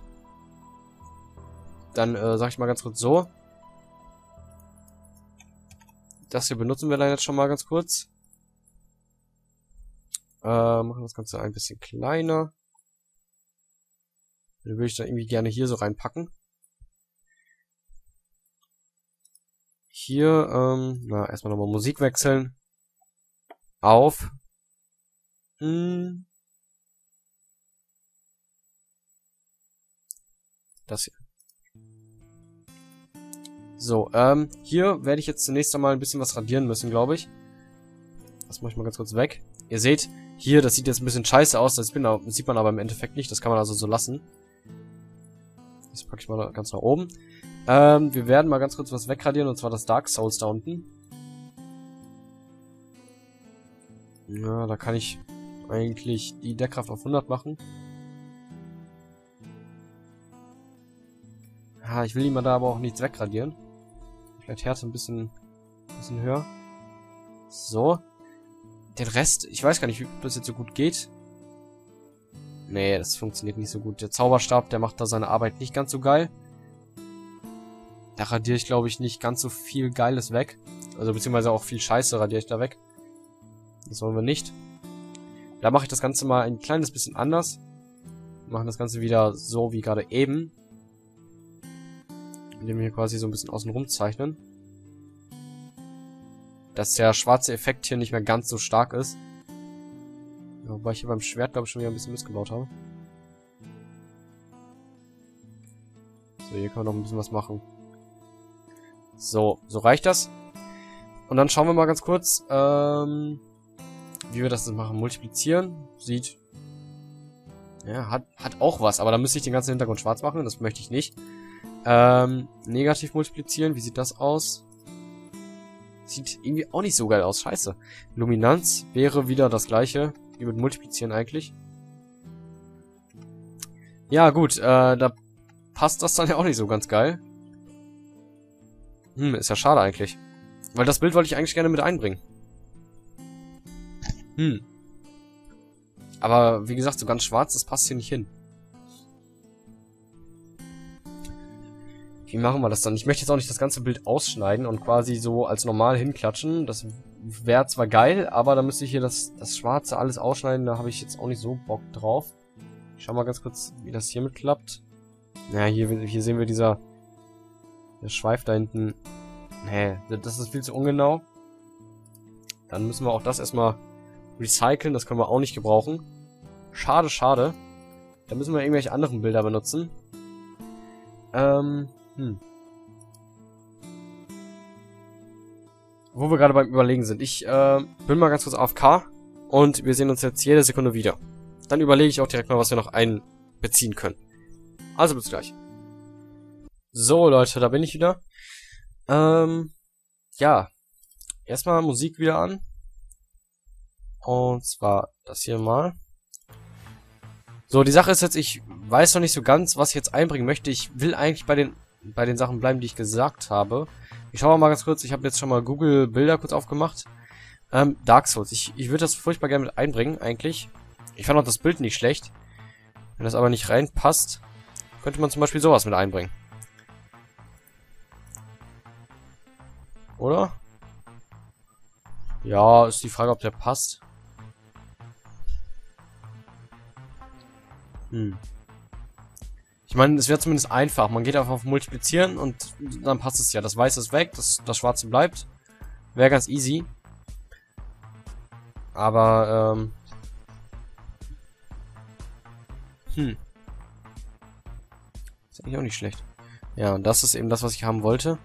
Dann äh, sag ich mal ganz kurz so. Das hier benutzen wir dann jetzt schon mal ganz kurz. Äh, machen das Ganze ein bisschen kleiner. Den würde ich dann irgendwie gerne hier so reinpacken. Hier, ähm, na, erstmal nochmal Musik wechseln. Auf. Hm. Das hier. So, ähm, hier werde ich jetzt zunächst einmal ein bisschen was radieren müssen, glaube ich. Das mache ich mal ganz kurz weg. Ihr seht, hier, das sieht jetzt ein bisschen scheiße aus, das sieht man aber im Endeffekt nicht, das kann man also so lassen. Das packe ich mal ganz nach oben. Ähm, wir werden mal ganz kurz was wegradieren, und zwar das Dark Souls da unten. Ja, da kann ich eigentlich die Deckkraft auf hundert machen. Ja, ich will ihm da aber auch nichts wegradieren. Vielleicht Härte ein bisschen, bisschen höher. So. den Rest, ich weiß gar nicht, ob das jetzt so gut geht. Nee, das funktioniert nicht so gut. Der Zauberstab, der macht da seine Arbeit nicht ganz so geil. Da radiere ich, glaube ich, nicht ganz so viel Geiles weg. Also beziehungsweise auch viel Scheiße radiere ich da weg. Das wollen wir nicht. Da mache ich das Ganze mal ein kleines bisschen anders. Wir machen das Ganze wieder so wie gerade eben. Indem wir hier quasi so ein bisschen außen rum zeichnen. Dass der schwarze Effekt hier nicht mehr ganz so stark ist. Ja, wobei ich hier beim Schwert, glaube ich, schon wieder ein bisschen missgebaut habe. So, hier können wir noch ein bisschen was machen. So, so reicht das. Und dann schauen wir mal ganz kurz, ähm, wie wir das machen. Multiplizieren. Sieht, ja, hat, hat auch was, aber da müsste ich den ganzen Hintergrund schwarz machen. Das möchte ich nicht. Ähm, negativ multiplizieren. Wie sieht das aus? Sieht irgendwie auch nicht so geil aus. Scheiße. Luminanz wäre wieder das gleiche wie mit Multiplizieren eigentlich. Ja, gut. Äh, da passt das dann ja auch nicht so ganz geil. Hm, ist ja schade eigentlich. Weil das Bild wollte ich eigentlich gerne mit einbringen. Hm. Aber wie gesagt, so ganz schwarz, das passt hier nicht hin. Wie machen wir das dann? Ich möchte jetzt auch nicht das ganze Bild ausschneiden und quasi so als normal hinklatschen. Das wäre zwar geil, aber da müsste ich hier das, das Schwarze alles ausschneiden. Da habe ich jetzt auch nicht so Bock drauf. Ich schau mal ganz kurz, wie das hiermit klappt. Ja, hier, hier sehen wir dieser... Der Schweif da hinten... Nee, das ist viel zu ungenau. Dann müssen wir auch das erstmal recyceln. Das können wir auch nicht gebrauchen. Schade, schade. Da müssen wir irgendwelche anderen Bilder benutzen. Ähm... Hm. Wo wir gerade beim Überlegen sind. Ich äh, bin mal ganz kurz A F K und wir sehen uns jetzt jede Sekunde wieder. Dann überlege ich auch direkt mal, was wir noch einbeziehen können. Also bis gleich. So Leute, da bin ich wieder. Ähm, ja. Erstmal Musik wieder an. Und zwar das hier mal. So, die Sache ist jetzt, ich weiß noch nicht so ganz, was ich jetzt einbringen möchte. Ich will eigentlich bei den bei den Sachen bleiben, die ich gesagt habe. Ich schaue mal ganz kurz, ich habe jetzt schon mal Google Bilder kurz aufgemacht. Ähm, Dark Souls. Ich, ich würde das furchtbar gerne mit einbringen, eigentlich. Ich fand auch das Bild nicht schlecht. Wenn das aber nicht reinpasst, könnte man zum Beispiel sowas mit einbringen. Oder? Ja, ist die Frage, ob der passt. Hm. Ich meine, es wäre zumindest einfach. Man geht einfach auf Multiplizieren und dann passt es ja. Das Weiße ist weg, das, das Schwarze bleibt. Wäre ganz easy. Aber, ähm... Hm. Ist eigentlich auch nicht schlecht. Ja, und das ist eben das, was ich haben wollte.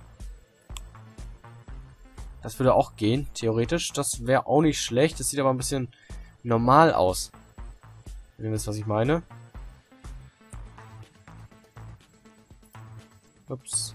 Das würde auch gehen, theoretisch. Das wäre auch nicht schlecht. Das sieht aber ein bisschen normal aus. Wenn ihr wisst, was ich meine. Ups.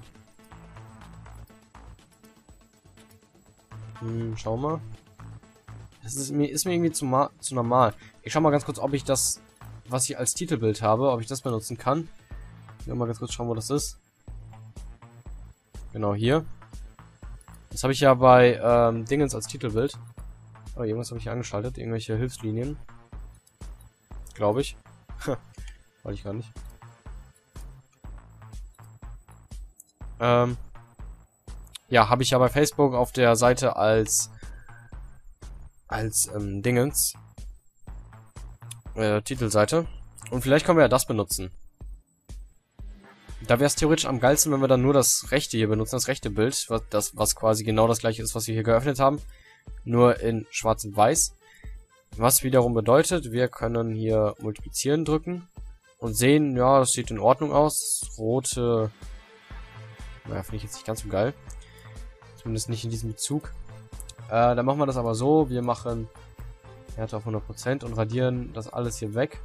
Hm, schau mal. Das ist mir, ist mir irgendwie zu, zu normal. Ich schau mal ganz kurz, ob ich das, was ich als Titelbild habe, ob ich das benutzen kann. Ich will mal ganz kurz schauen, wo das ist. Genau, hier. Das habe ich ja bei ähm, Dingens als Titelbild. Oh, irgendwas habe ich hier angeschaltet. Irgendwelche Hilfslinien. Glaube ich. Wollte ich gar nicht. Ähm, ja, habe ich ja bei Facebook auf der Seite als als ähm, Dingens äh, Titelseite. Und vielleicht können wir ja das benutzen. Da wäre es theoretisch am geilsten, wenn wir dann nur das rechte hier benutzen, das rechte Bild, was, das, was quasi genau das gleiche ist, was wir hier geöffnet haben. Nur in schwarz und weiß. Was wiederum bedeutet, wir können hier multiplizieren drücken und sehen, ja, das sieht in Ordnung aus. Rote, naja, finde ich jetzt nicht ganz so geil. Zumindest nicht in diesem Bezug. Äh, dann machen wir das aber so, wir machen Härte auf hundert Prozent und radieren das alles hier weg.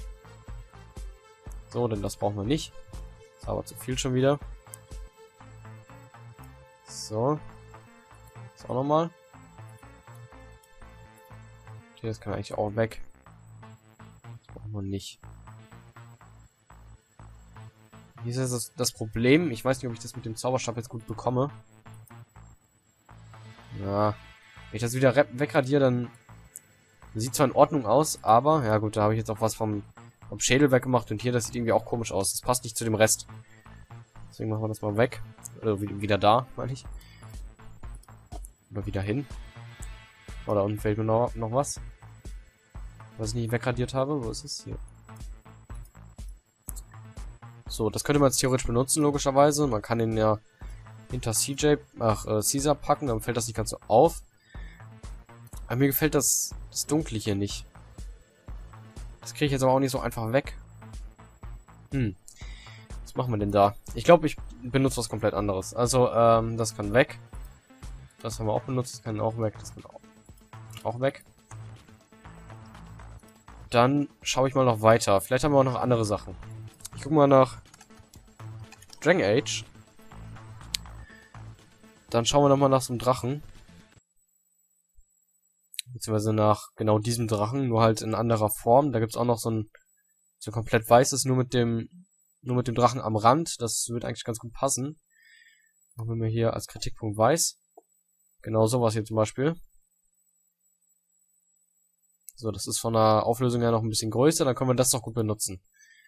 So, denn das brauchen wir nicht. Das ist aber zu viel schon wieder. So. Das auch nochmal. Okay, das kann eigentlich auch weg. Das brauchen wir nicht. Hier ist jetzt das, das Problem. Ich weiß nicht, ob ich das mit dem Zauberstab jetzt gut bekomme. Ja. Wenn ich das wieder wegradiere, dann sieht zwar in Ordnung aus, aber, ja gut, da habe ich jetzt auch was vom, vom Schädel weggemacht und hier, das sieht irgendwie auch komisch aus. Das passt nicht zu dem Rest. Deswegen machen wir das mal weg. Oder wieder da, meine ich. Oder wieder hin. Oh, da unten fällt mir noch, noch was. Was ich nicht wegradiert habe. Wo ist es? Hier. So, das könnte man jetzt theoretisch benutzen, logischerweise. Man kann den ja hinter C J, ach, äh, Caesar packen, dann fällt das nicht ganz so auf. Aber mir gefällt das, das Dunkle hier nicht. Das kriege ich jetzt aber auch nicht so einfach weg. Hm. Was machen wir denn da? Ich glaube, ich benutze was komplett anderes. Also, ähm, das kann weg. Das haben wir auch benutzt. Das kann auch weg. Das kann auch, auch weg. Dann schaue ich mal noch weiter. Vielleicht haben wir auch noch andere Sachen. Ich gucke mal nach Dragon Age. Dann schauen wir nochmal nach so einem Drachen. Beziehungsweise nach genau diesem Drachen, nur halt in anderer Form. Da gibt es auch noch so ein so komplett weißes, nur mit dem nur mit dem Drachen am Rand. Das wird eigentlich ganz gut passen. Machen wir mal hier als Kritikpunkt weiß. Genau sowas hier zum Beispiel. So, das ist von der Auflösung her noch ein bisschen größer, dann können wir das doch gut benutzen.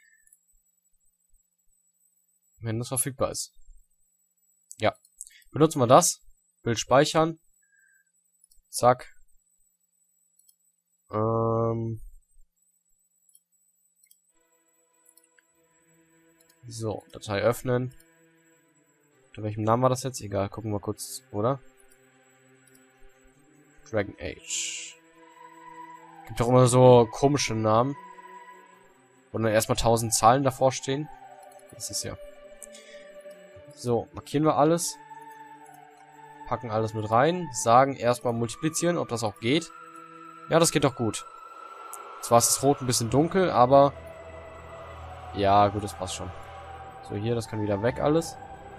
Wenn das verfügbar ist. Ja. Benutzen wir das. Bild speichern. Zack. Ähm. So, Datei öffnen. Unter welchem Namen war das jetzt? Egal, gucken wir kurz, oder? Dragon Age. Gibt doch immer so komische Namen. Wo dann erstmal tausend Zahlen davor stehen. Das ist ja. So, markieren wir alles. Packen alles mit rein. Sagen erstmal multiplizieren, ob das auch geht. Ja, das geht doch gut. Zwar ist das Rot ein bisschen dunkel, aber... Ja, gut, das passt schon. So, hier, das kann wieder weg alles.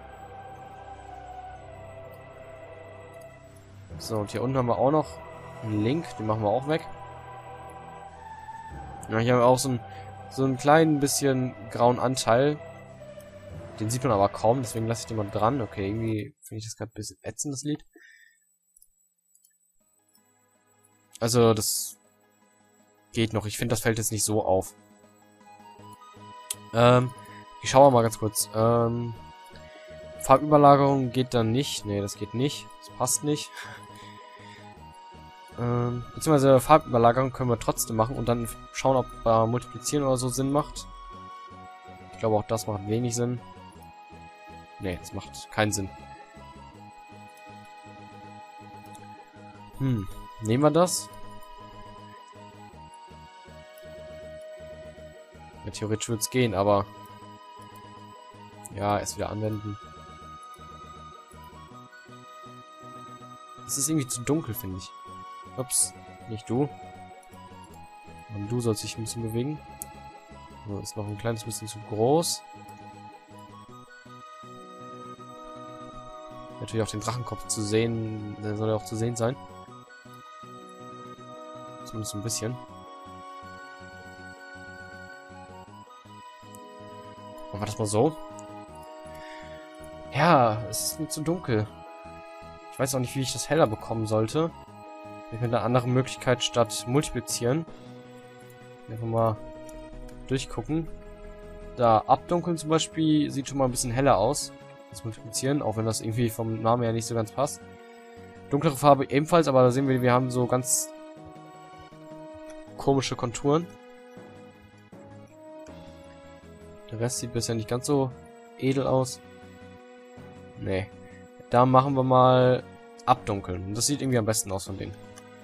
So, und hier unten haben wir auch noch einen Link. Den machen wir auch weg. Ja, hier haben wir auch so, ein, so einen kleinen bisschen grauen Anteil. Den sieht man aber kaum, deswegen lasse ich den mal dran. Okay, irgendwie finde ich das gerade ein bisschen ätzend, das Lied. Also, das geht noch. Ich finde, das fällt jetzt nicht so auf. Ähm, ich schaue mal ganz kurz. Ähm, Farbüberlagerung geht dann nicht. Nee, das geht nicht. Das passt nicht. Ähm, beziehungsweise Farbüberlagerung können wir trotzdem machen und dann schauen, ob äh, Multiplizieren oder so Sinn macht. Ich glaube, auch das macht wenig Sinn. Nee, das macht keinen Sinn. Hm, nehmen wir das? Ja, theoretisch würde es gehen, aber... Ja, erst wieder anwenden. Es ist irgendwie zu dunkel, finde ich. Ups, nicht du. Und du sollst dich ein bisschen bewegen. So, ist noch ein kleines bisschen zu groß. Natürlich auch den Drachenkopf zu sehen. Der soll ja auch zu sehen sein. Zumindest ein bisschen. Machen wir das mal so. Ja, es ist mir zu dunkel. Ich weiß auch nicht, wie ich das heller bekommen sollte. Ich mit einer anderen Möglichkeit statt multiplizieren. Einfach mal durchgucken. Da abdunkeln zum Beispiel sieht schon mal ein bisschen heller aus. Das multiplizieren, auch wenn das irgendwie vom Namen her nicht so ganz passt. Dunklere Farbe ebenfalls, aber da sehen wir, wir haben so ganz komische Konturen. Der Rest sieht bisher nicht ganz so edel aus. Nee. Da machen wir mal abdunkeln. Das sieht irgendwie am besten aus von denen.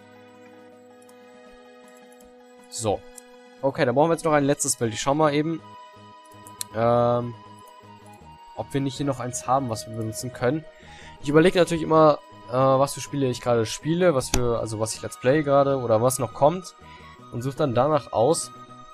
So. Okay, dann brauchen wir jetzt noch ein letztes Bild. Ich schau mal eben, ähm, ob wir nicht hier noch eins haben, was wir benutzen können. Ich überlege natürlich immer, äh, was für Spiele ich gerade spiele, was für, also was ich Let's Play gerade oder was noch kommt und suche dann danach aus.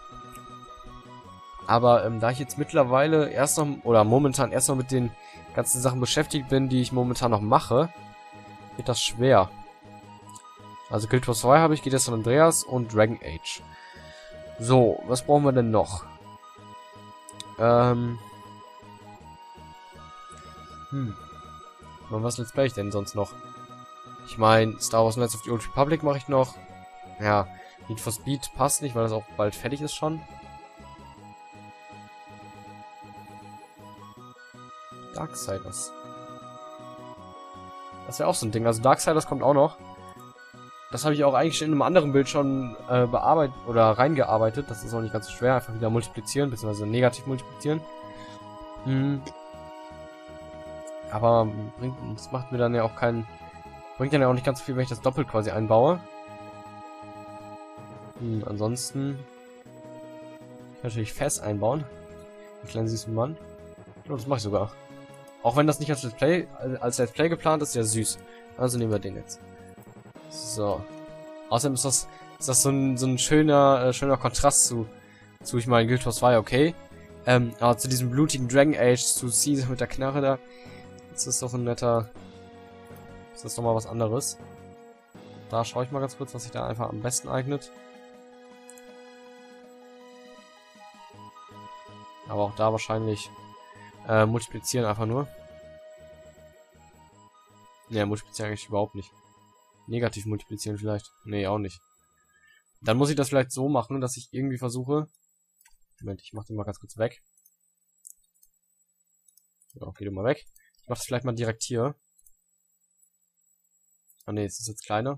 Aber ähm, da ich jetzt mittlerweile erst noch, oder momentan erst noch mit den ganzen Sachen beschäftigt bin, die ich momentan noch mache, wird das schwer. Also Guild Wars zwei habe ich, G T A San Andreas und Dragon Age. So, was brauchen wir denn noch? Ähm... Hm. Was Let's Play ich denn sonst noch? Ich meine, Star Wars Knights of the Old Republic mache ich noch. Ja, Need for Speed passt nicht, weil das auch bald fertig ist schon. Darksiders. Das wäre auch so ein Ding. Also Darksiders kommt auch noch. Das habe ich auch eigentlich in einem anderen Bild schon äh, bearbeitet oder reingearbeitet. Das ist auch nicht ganz so schwer. Einfach wieder multiplizieren, beziehungsweise negativ multiplizieren. Hm. Aber bringt, das macht mir dann ja auch keinen... Bringt dann ja auch nicht ganz so viel, wenn ich das doppelt quasi einbaue. Hm, ansonsten... Ich kann natürlich Fast einbauen. Den kleinen süßen Mann. Oh, das mache ich sogar. Auch wenn das nicht als Let's Play, als Let's Play geplant ist, ja süß. Also nehmen wir den jetzt. So. Außerdem ist das, ist das so ein, so ein schöner, äh, schöner Kontrast zu, zu, ich meine, Guild Wars zwei, okay. Ähm, aber zu diesem blutigen Dragon Age, zu Caesar mit der Knarre da. Das ist doch ein netter... Das ist doch mal was anderes. Da schaue ich mal ganz kurz, was sich da einfach am besten eignet. Aber auch da wahrscheinlich äh, multiplizieren einfach nur. Ne, multiplizieren eigentlich überhaupt nicht. Negativ multiplizieren vielleicht. Nee, auch nicht. Dann muss ich das vielleicht so machen, dass ich irgendwie versuche... Moment, ich mach den mal ganz kurz weg. So, geh du mal weg. Ich mach das vielleicht mal direkt hier. Ah ne, es ist jetzt kleiner.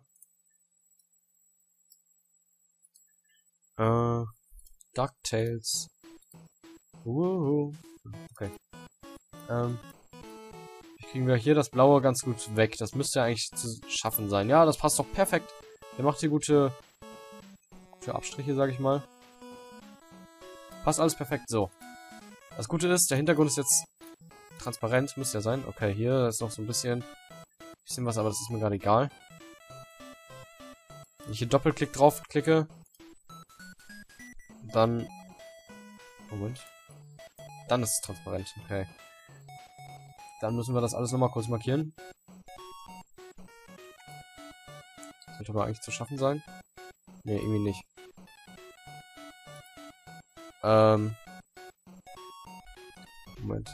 Äh, DuckTales. Uh, okay. Ähm, kriegen wir hier das Blaue ganz gut weg. Das müsste ja eigentlich zu schaffen sein. Ja, das passt doch perfekt. Der macht hier gute, gute Abstriche, sag ich mal. Passt alles perfekt. So. Das Gute ist, der Hintergrund ist jetzt transparent. Müsste ja sein. Okay, hier ist noch so ein bisschen, bisschen was, aber das ist mir gerade egal. Wenn ich hier Doppelklick drauf klicke, dann... Moment. Dann ist es transparent. Okay. Dann müssen wir das alles nochmal kurz markieren. Sollte aber eigentlich zu schaffen sein. Ne, irgendwie nicht. Ähm. Moment.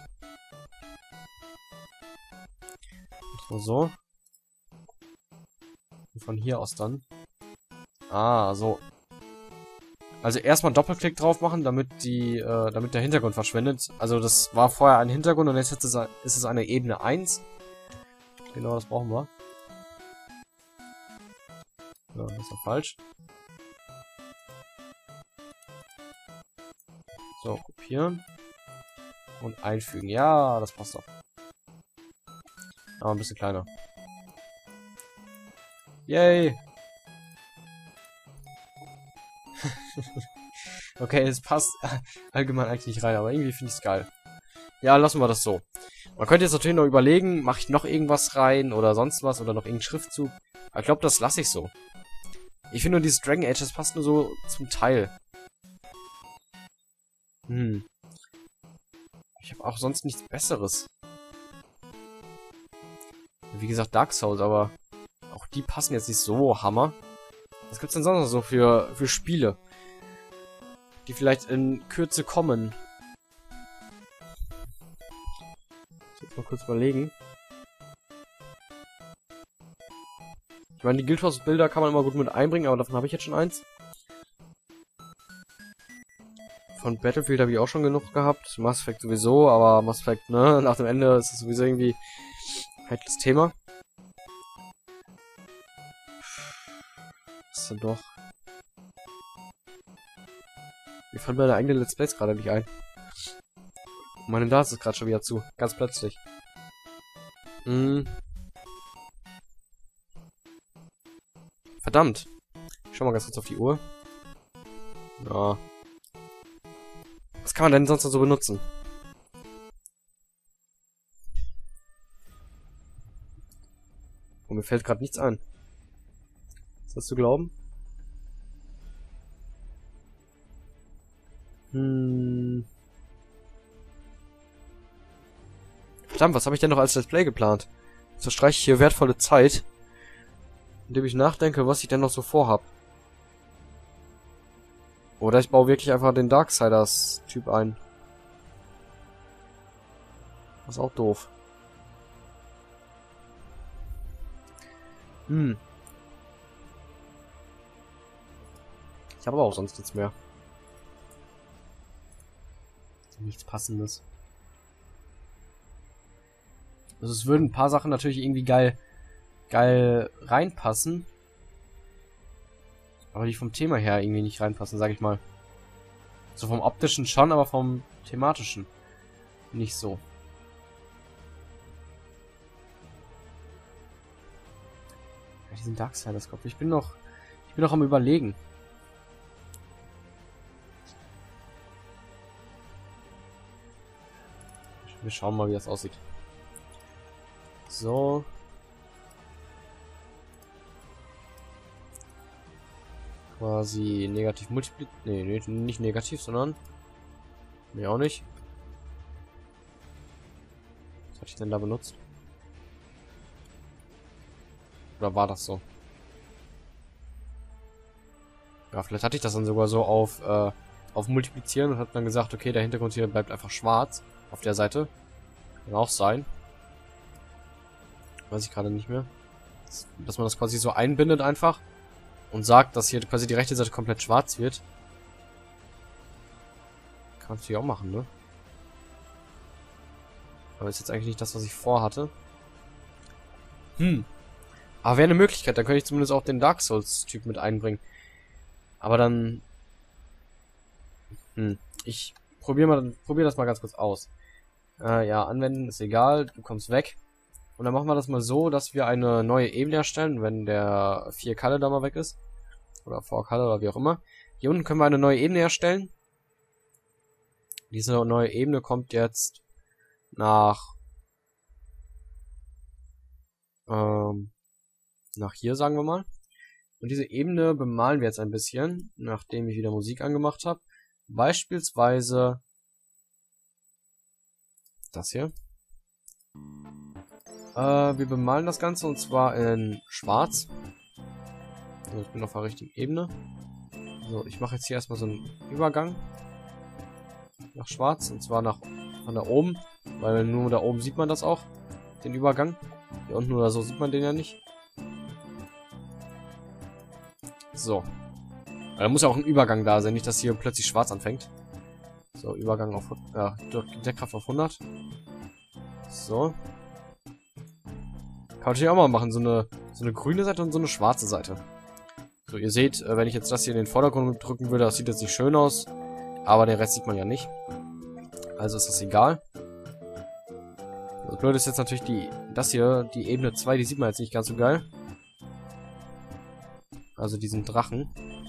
Mal so. Und von hier aus dann. Ah, so. Also erstmal Doppelklick drauf machen, damit die, äh, damit der Hintergrund verschwindet. Also das war vorher ein Hintergrund und jetzt ist es, ist es eine Ebene eins. Genau, das brauchen wir. Ja, das ist ja falsch. So, kopieren. Und einfügen. Ja, das passt doch. Aber ein bisschen kleiner. Yay! Okay, es passt allgemein eigentlich nicht rein, aber irgendwie finde ich es geil. Ja, lassen wir das so. Man könnte jetzt natürlich noch überlegen, mache ich noch irgendwas rein oder sonst was oder noch irgendeinen Schriftzug. Aber ich glaube, das lasse ich so. Ich finde nur dieses Dragon Age, das passt nur so zum Teil. Hm. Ich habe auch sonst nichts Besseres. Wie gesagt, Dark Souls, aber auch die passen jetzt nicht so Hammer. Was gibt's denn sonst noch so für, für Spiele, die vielleicht in Kürze kommen? Ich muss mal kurz überlegen. Ich meine, die Guild Wars Bilder kann man immer gut mit einbringen, aber davon habe ich jetzt schon eins. Von Battlefield habe ich auch schon genug gehabt. Mass Effect sowieso, aber Mass Effect, ne, nach dem Ende ist es sowieso irgendwie ein heikles Thema. Was ist denn doch? Mir fallen meine eigenen Let's Plays gerade nicht ein. Meine Nase ist gerade schon wieder zu. Ganz plötzlich. Hm. Verdammt. Ich schau mal ganz kurz auf die Uhr. Ja. Was kann man denn sonst noch so benutzen? Und mir fällt gerade nichts ein. Was hast du glauben? Hm. Verdammt, was habe ich denn noch als Let's Play geplant? So streiche ich hier wertvolle Zeit, indem ich nachdenke, was ich denn noch so vorhab. Oder ich baue wirklich einfach den Darksiders-Typ ein. Das ist auch doof. Hm. Ich habe aber auch sonst nichts mehr. Nichts Passendes. Also es würden ein paar Sachen natürlich irgendwie geil, geil reinpassen. Aber die vom Thema her irgendwie nicht reinpassen, sag ich mal. So vom optischen schon, aber vom thematischen nicht so. Ja, diesen Darksiders Kopf. Ich bin noch, ich bin noch am Überlegen. Wir schauen mal, wie das aussieht. So. Quasi negativ multipliziert. Nee, nee, nicht negativ, sondern. Nee, auch nicht. Was hatte ich denn da benutzt? Oder war das so? Ja, vielleicht hatte ich das dann sogar so auf, äh, auf multiplizieren und hat dann gesagt, okay, der Hintergrund hier bleibt einfach schwarz. Auf der Seite. Kann auch sein. Weiß ich gerade nicht mehr. Dass man das quasi so einbindet einfach. Und sagt, dass hier quasi die rechte Seite komplett schwarz wird. Kannst du ja auch machen, ne? Aber ist jetzt eigentlich nicht das, was ich vorhatte. Hm. Aber wäre eine Möglichkeit. Da könnte ich zumindest auch den Dark Souls-Typ mit einbringen. Aber dann... Hm. Ich probiere mal, probier das mal ganz kurz aus. Äh, ja, anwenden ist egal. Du kommst weg. Und dann machen wir das mal so, dass wir eine neue Ebene erstellen, wenn der vier Kalle da mal weg ist. Oder vier Kalle oder wie auch immer. Hier unten können wir eine neue Ebene erstellen. Diese neue Ebene kommt jetzt nach ähm, nach hier, sagen wir mal. Und diese Ebene bemalen wir jetzt ein bisschen, nachdem ich wieder Musik angemacht habe. Beispielsweise das hier. Äh, wir bemalen das Ganze und zwar in schwarz. Also ich bin auf der richtigen Ebene. So, ich mache jetzt hier erstmal so einen Übergang nach schwarz und zwar nach von da oben, weil nur da oben sieht man das auch, den Übergang. Hier unten oder so sieht man den ja nicht. So. Da muss ja auch ein Übergang da sein, nicht dass hier plötzlich schwarz anfängt. So, Übergang auf ja, Deckkraft auf hundert. So. Kann man natürlich auch mal machen, so eine, so eine grüne Seite und so eine schwarze Seite. So, ihr seht, wenn ich jetzt das hier in den Vordergrund drücken würde, das sieht jetzt nicht schön aus. Aber den Rest sieht man ja nicht. Also ist das egal. Das Blöde ist jetzt natürlich die, das hier, die Ebene zwei, die sieht man jetzt nicht ganz so geil. Also diesen Drachen.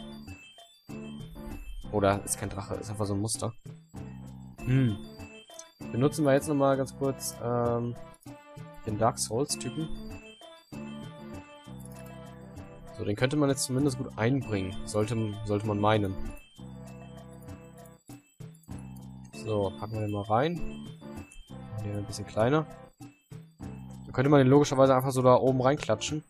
Oder ist kein Drache, ist einfach so ein Muster. Hm. Benutzen wir jetzt nochmal ganz kurz ähm, den Dark Souls-Typen. So, den könnte man jetzt zumindest gut einbringen. Sollte, sollte man meinen. So, packen wir den mal rein. Den ein bisschen kleiner. Da könnte man den logischerweise einfach so da oben reinklatschen.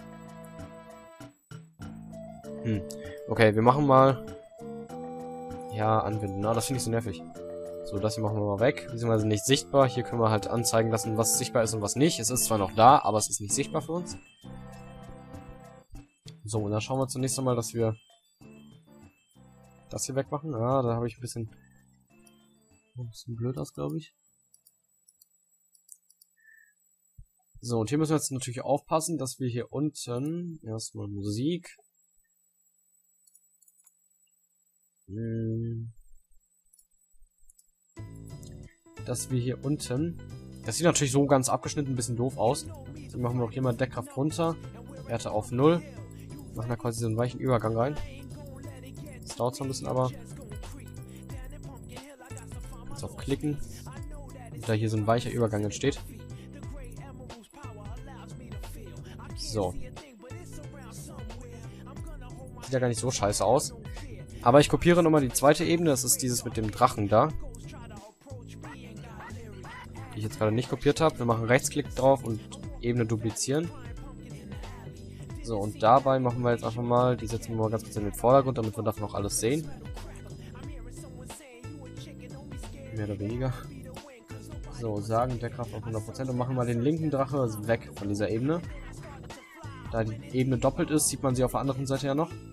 Hm. Okay, wir machen mal... Ja, anwenden. Na, das finde ich so nervig. So, das hier machen wir mal weg. Beziehungsweise nicht sichtbar. Hier können wir halt anzeigen lassen, was sichtbar ist und was nicht. Es ist zwar noch da, aber es ist nicht sichtbar für uns. So, und dann schauen wir zunächst einmal, dass wir das hier wegmachen. Ah, da habe ich ein bisschen... Ein bisschen blöd aus, glaube ich. So, und hier müssen wir jetzt natürlich aufpassen, dass wir hier unten erstmal Musik. Dass wir hier unten... Das sieht natürlich so ganz abgeschnitten, ein bisschen doof aus. Deswegen machen wir auch hier mal Deckkraft runter. Werte auf null. Machen da quasi so einen weichen Übergang rein. Das dauert so ein bisschen, aber... Jetzt auf Klicken. Und da hier so ein weicher Übergang entsteht. So. Sieht ja gar nicht so scheiße aus. Aber ich kopiere nochmal die zweite Ebene. Das ist dieses mit dem Drachen da. Die ich jetzt gerade nicht kopiert habe. Wir machen Rechtsklick drauf und Ebene duplizieren. So, und dabei machen wir jetzt einfach mal, die setzen wir mal ganz kurz in den Vordergrund, damit wir davon noch alles sehen. Mehr oder weniger. So, sagen Deckkraft auf hundert Prozent und machen mal den linken Drache weg von dieser Ebene. Da die Ebene doppelt ist, sieht man sie auf der anderen Seite ja noch.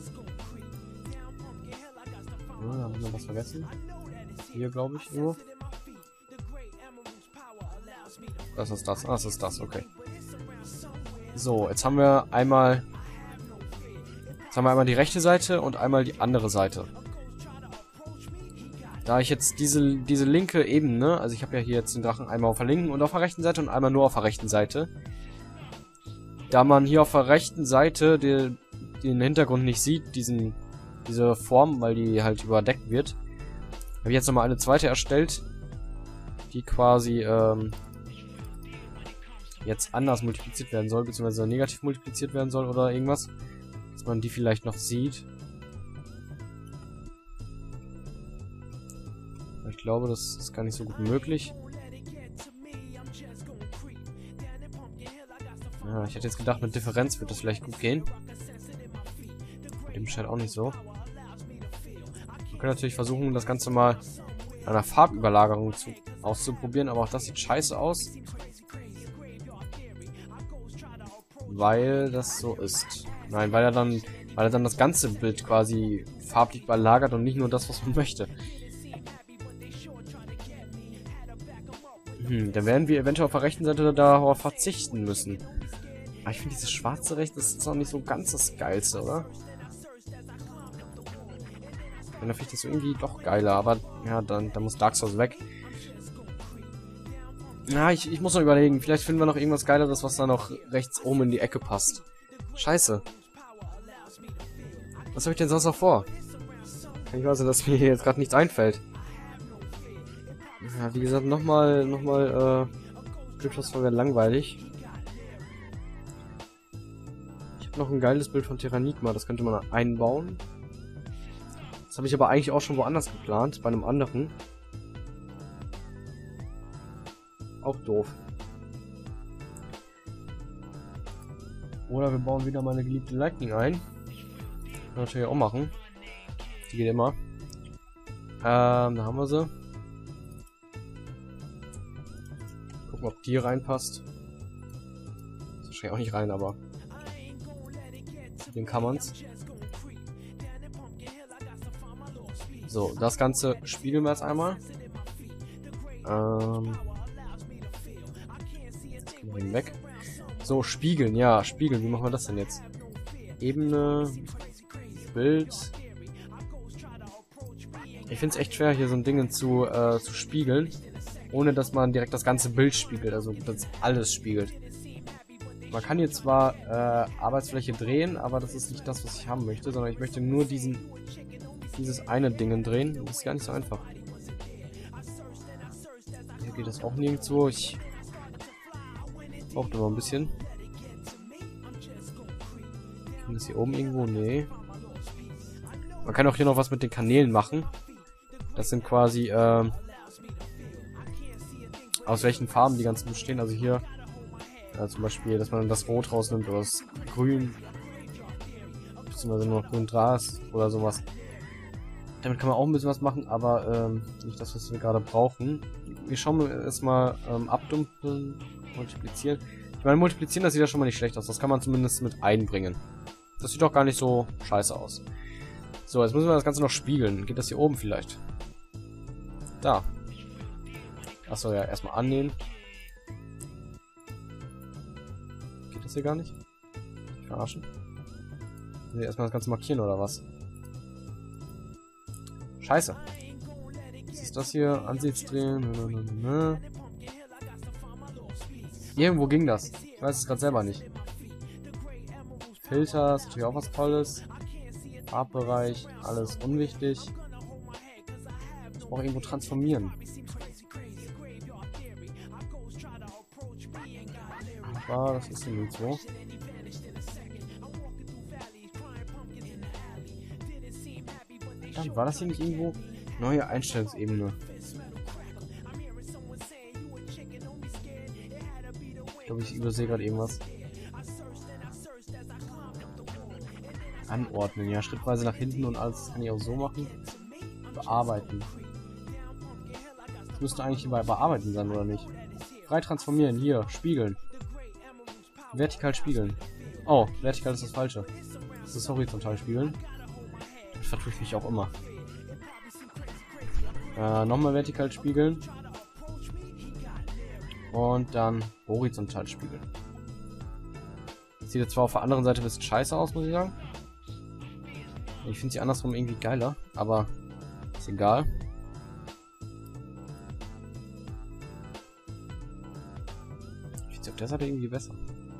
Ja, da haben wir was vergessen. Hier, glaube ich, nur. Das ist das. Ah, das ist das, okay. So, jetzt haben wir einmal... Jetzt haben wir einmal die rechte Seite und einmal die andere Seite. Da ich jetzt diese, diese linke Ebene, also ich habe ja hier jetzt den Drachen einmal auf der linken und auf der rechten Seite und einmal nur auf der rechten Seite. Da man hier auf der rechten Seite die, den Hintergrund nicht sieht, diesen, diese Form, weil die halt überdeckt wird, habe ich jetzt nochmal eine zweite erstellt, die quasi ähm, jetzt anders multipliziert werden soll, beziehungsweise negativ multipliziert werden soll oder irgendwas. Dass man die vielleicht noch sieht. Ich glaube, das ist gar nicht so gut möglich. Ja, ich hätte jetzt gedacht, mit Differenz wird das vielleicht gut gehen. Bei dem scheint auch nicht so. Wir können natürlich versuchen, das Ganze mal an einer Farbüberlagerung zu, auszuprobieren, aber auch das sieht scheiße aus. Weil das so ist. Nein, weil er dann, weil er dann das ganze Bild quasi farblich überlagert und nicht nur das, was man möchte. Hm, dann werden wir eventuell auf der rechten Seite darauf verzichten müssen. Aber ich finde dieses schwarze Recht, das ist auch nicht so ganz das Geilste, oder? Und dann finde ich das irgendwie doch geiler, aber ja, dann, dann muss Dark Souls weg. Na, ich, ich muss noch überlegen. Vielleicht finden wir noch irgendwas Geileres, was da noch rechts oben in die Ecke passt. Scheiße. Was habe ich denn sonst noch vor? Ich weiß ja, dass mir hier jetzt gerade nichts einfällt. Ja, wie gesagt, nochmal, nochmal, äh, Glückschlussfolge wäre langweilig. Ich habe noch ein geiles Bild von Terranigma, das könnte man einbauen. Das habe ich aber eigentlich auch schon woanders geplant, bei einem anderen. Auch doof. Oder wir bauen wieder meine geliebte Lightning ein. Kann man natürlich auch machen. Die geht immer. Ähm, da haben wir sie. Gucken, ob die reinpasst. Ist wahrscheinlich auch nicht rein, aber den kann man's. So, das Ganze spiegeln wir jetzt einmal. Ähm, jetzt können wir ihn weg. So, spiegeln, ja, spiegeln. Wie machen wir das denn jetzt? Ebene, Bild. Ich finde es echt schwer, hier so ein Ding zu, äh, zu spiegeln, ohne dass man direkt das ganze Bild spiegelt, also das alles spiegelt. Man kann hier zwar äh, Arbeitsfläche drehen, aber das ist nicht das, was ich haben möchte, sondern ich möchte nur diesen dieses eine Ding drehen. Das ist gar nicht so einfach. Hier geht das auch nirgendwo. Ich brauche noch ein bisschen. Kann das hier oben irgendwo? Nee. Man kann auch hier noch was mit den Kanälen machen. Das sind quasi, ähm, aus welchen Farben die ganzen bestehen. Also hier, ja, zum Beispiel, dass man das Rot rausnimmt oder das Grün. Beziehungsweise nur noch grün Gras oder sowas. Damit kann man auch ein bisschen was machen, aber ähm, nicht das, was wir gerade brauchen. Wir schauen erstmal ähm, abdumpeln, multiplizieren. Ich meine, multiplizieren, das sieht ja schon mal nicht schlecht aus. Das kann man zumindest mit einbringen. Das sieht doch gar nicht so scheiße aus. So, jetzt müssen wir das Ganze noch spiegeln. Geht das hier oben vielleicht? Da. Achso, ja, erstmal annähen. Geht das hier gar nicht? Verarschen? Nee, erstmal das Ganze markieren oder was? Scheiße. Was ist das hier? Ansichtsdrehen. Irgendwo ging das. Ich weiß es gerade selber nicht. Filter ist natürlich auch was Tolles. Farbbereich, alles unwichtig. Ich brauche irgendwo transformieren. Aber das ist nicht so. Verdammt, war das hier nicht irgendwo? Neue Einstellungsebene. Ich glaube, ich übersehe gerade irgendwas. Anordnen, ja, schrittweise nach hinten und alles, das kann ich auch so machen. Bearbeiten. Das müsste eigentlich bei Bearbeiten sein, oder nicht? Frei transformieren, hier, spiegeln. Vertikal spiegeln. Oh, vertikal ist das Falsche. Das ist horizontal spiegeln. Das vertue ich mich auch immer. Äh, nochmal vertikal spiegeln. Und dann horizontal spiegeln. Das sieht jetzt zwar auf der anderen Seite ein bisschen scheiße aus, muss ich sagen. Ich finde sie andersrum irgendwie geiler, aber ist egal. Ich finde sie auf der Seite irgendwie besser.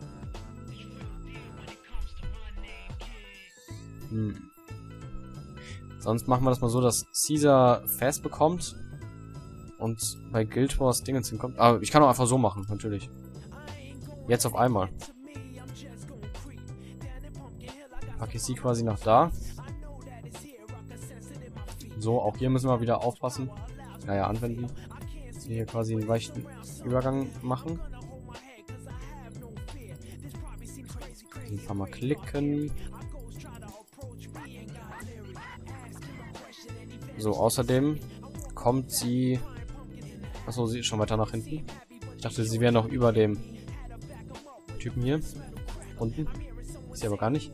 Hm. Sonst machen wir das mal so, dass Caesar Fast bekommt und bei Guild Wars Dingens hinkommt. Ah, ich kann auch einfach so machen, natürlich. Jetzt auf einmal. Packe ich sie quasi nach da. So, auch hier müssen wir wieder aufpassen. Naja, anwenden. Dass wir hier quasi einen leichten Übergang machen. Ein paar Mal klicken. So, außerdem kommt sie... Achso, sie ist schon weiter nach hinten. Ich dachte, sie wäre noch über dem Typen hier. Unten. Ist sie aber gar nicht.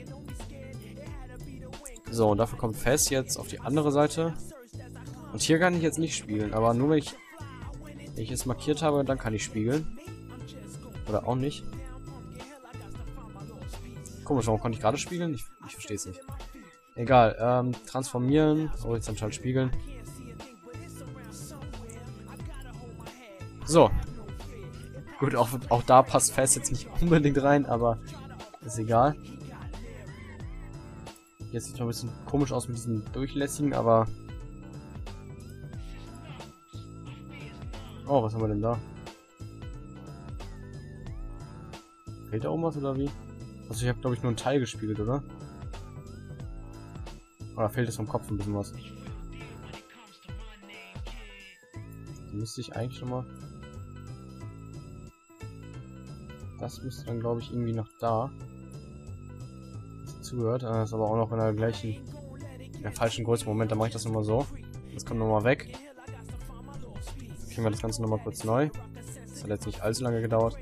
So, und dafür kommt Fest jetzt auf die andere Seite. Und hier kann ich jetzt nicht spielen, aber nur wenn ich, wenn ich es markiert habe, dann kann ich spiegeln. Oder auch nicht. Komisch, warum konnte ich gerade spiegeln? Ich, ich verstehe es nicht. Egal, ähm, transformieren, horizontal spiegeln. So. Gut, auch, auch da passt Fest jetzt nicht unbedingt rein, aber ist egal. Jetzt sieht es noch ein bisschen komisch aus mit diesem durchlässigen, aber... Oh, was haben wir denn da? Fehlt da oben was oder wie? Also ich habe glaube ich nur einen Teil gespielt, oder? Oder fehlt es vom Kopf ein bisschen was? Dann müsste ich eigentlich schon mal... Das müsste dann glaube ich irgendwie noch da... Zuhört, das ist aber auch noch in der gleichen, in der falschen Größe. Moment, dann mache ich das nochmal so. Das kommt nochmal weg. Kriegen wir das Ganze nochmal kurz neu. Das hat jetzt nicht allzu lange gedauert.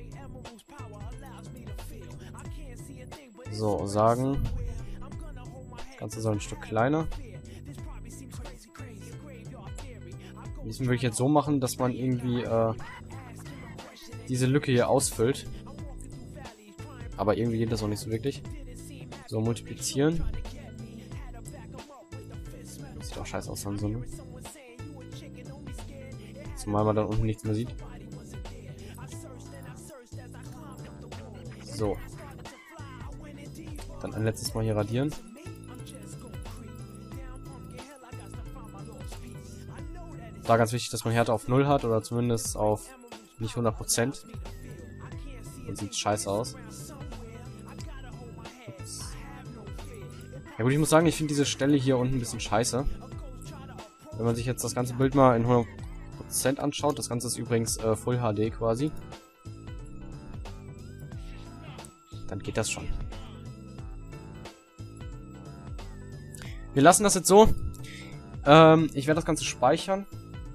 So, sagen. Das Ganze soll ein Stück kleiner. Das würde ich jetzt so machen, dass man irgendwie äh, diese Lücke hier ausfüllt. Aber irgendwie geht das auch nicht so wirklich. So, multiplizieren. Das sieht auch scheiße aus dann so, ne? Zumal man dann unten nichts mehr sieht. So. Dann ein letztes Mal hier radieren. Da ganz wichtig, dass man Härte auf null hat oder zumindest auf nicht hundert Prozent. Dann sieht es scheiße aus. Ja gut, ich muss sagen, ich finde diese Stelle hier unten ein bisschen scheiße. Wenn man sich jetzt das ganze Bild mal in hundert Prozent anschaut, das Ganze ist übrigens äh, Full H D quasi, dann geht das schon. Wir lassen das jetzt so. Ähm, ich werde das Ganze speichern.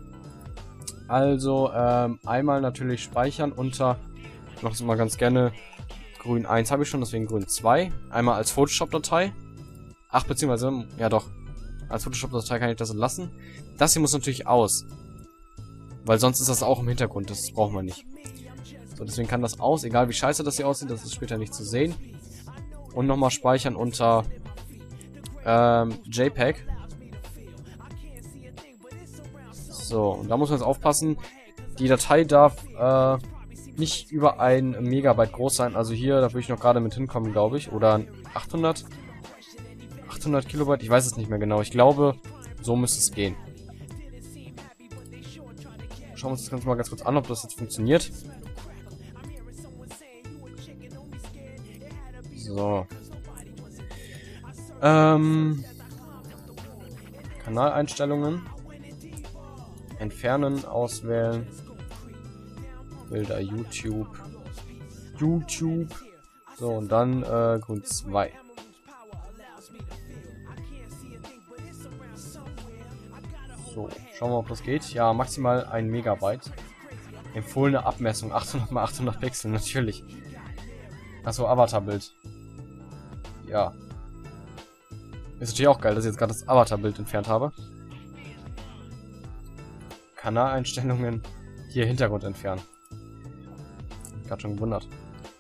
Also ähm, einmal natürlich speichern unter, ich mache es mal ganz gerne, grün eins habe ich schon, deswegen grün zwei. Einmal als Photoshop-Datei. Ach, beziehungsweise, ja doch. Als Photoshop-Datei kann ich das lassen. Das hier muss natürlich aus. Weil sonst ist das auch im Hintergrund. Das brauchen wir nicht. So, deswegen kann das aus. Egal wie scheiße das hier aussieht, das ist später nicht zu sehen. Und nochmal speichern unter ähm, JPEG. So, und da muss man jetzt aufpassen. Die Datei darf äh, nicht über ein Megabyte groß sein. Also hier, da würde ich noch gerade mit hinkommen, glaube ich. Oder achthundert. achthundert Kilobyte, ich weiß es nicht mehr genau. Ich glaube, so müsste es gehen. Schauen wir uns das Ganze mal ganz kurz an, ob das jetzt funktioniert. So. Ähm. Kanaleinstellungen. Entfernen, auswählen. Bilder, YouTube. YouTube. So, und dann äh, grün zwei. So, schauen wir mal, ob das geht. Ja, maximal ein Megabyte. Empfohlene Abmessung achthundert mal achthundert Pixel, natürlich. Achso, Avatarbild. Ja. Ist natürlich auch geil, dass ich jetzt gerade das Avatarbild entfernt habe. Kanaleinstellungen. Hier Hintergrund entfernen. Gerade schon gewundert.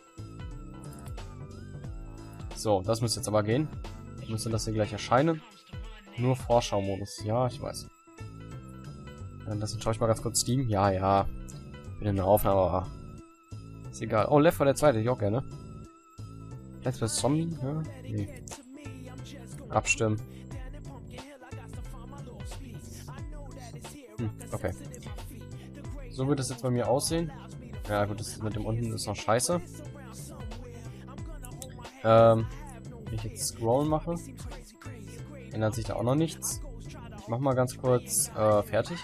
So, das müsste jetzt aber gehen. Müsste das hier gleich erscheinen. Nur Vorschau-Modus. Ja, ich weiß. Dann das schaue ich mal ganz kurz Steam. Ja, ja. Wieder eine Aufnahme, aber ist egal. Oh, Left war der zweite, ich auch gerne. Let's Play Zombie? Ja? Nee. Abstimmen. Hm, okay. So wird es jetzt bei mir aussehen. Ja gut, das mit dem unten ist noch scheiße. Ähm, wenn ich jetzt Scrollen mache, ändert sich da auch noch nichts. Ich mach mal ganz kurz äh, fertig.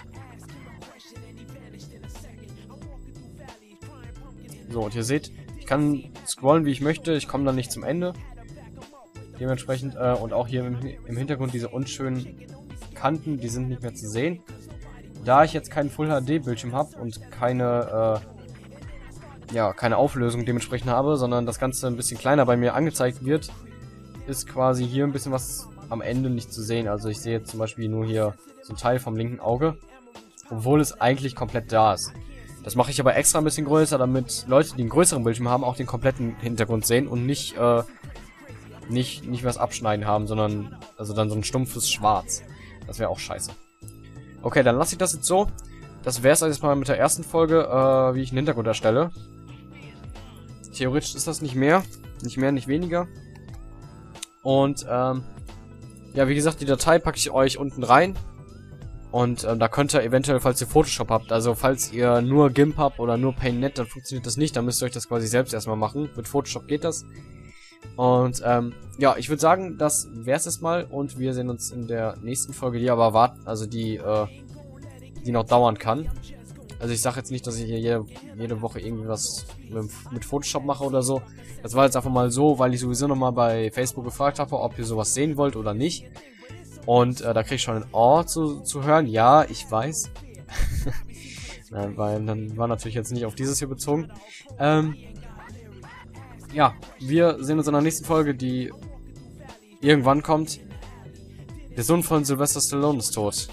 So, und ihr seht, ich kann scrollen, wie ich möchte. Ich komme dann nicht zum Ende. Dementsprechend, äh, und auch hier im, im Hintergrund diese unschönen Kanten, die sind nicht mehr zu sehen. Da ich jetzt keinen Full H D Bildschirm habe und keine, äh, ja, keine Auflösung dementsprechend habe, sondern das Ganze ein bisschen kleiner bei mir angezeigt wird, ist quasi hier ein bisschen was am Ende nicht zu sehen. Also ich sehe jetzt zum Beispiel nur hier so ein Teil vom linken Auge, obwohl es eigentlich komplett da ist. Das mache ich aber extra ein bisschen größer, damit Leute, die einen größeren Bildschirm haben, auch den kompletten Hintergrund sehen und nicht, äh, nicht, nicht was abschneiden haben, sondern also dann so ein stumpfes Schwarz. Das wäre auch scheiße. Okay, dann lasse ich das jetzt so. Das wäre es jetzt mal mit der ersten Folge, äh, wie ich einen Hintergrund erstelle. Theoretisch ist das nicht mehr. Nicht mehr, nicht weniger. Und, ähm, ja, wie gesagt, die Datei packe ich euch unten rein. Und ähm, da könnt ihr eventuell, falls ihr Photoshop habt, also falls ihr nur GIMP habt oder nur Paint Punkt net, dann funktioniert das nicht. Dann müsst ihr euch das quasi selbst erstmal machen. Mit Photoshop geht das. Und ähm, ja, ich würde sagen, das wäre es mal und wir sehen uns in der nächsten Folge, die aber warten, also die, äh, die noch dauern kann. Also ich sage jetzt nicht, dass ich hier jede, jede Woche irgendwie was mit, mit Photoshop mache oder so. Das war jetzt einfach mal so, weil ich sowieso nochmal bei Facebook gefragt habe, ob ihr sowas sehen wollt oder nicht. Und äh, da krieg ich schon ein Ohr zu, zu hören. Ja, ich weiß. Nein, weil dann war natürlich jetzt nicht auf dieses hier bezogen. Ähm... Ja, wir sehen uns in der nächsten Folge, die irgendwann kommt. Der Sohn von Sylvester Stallone ist tot.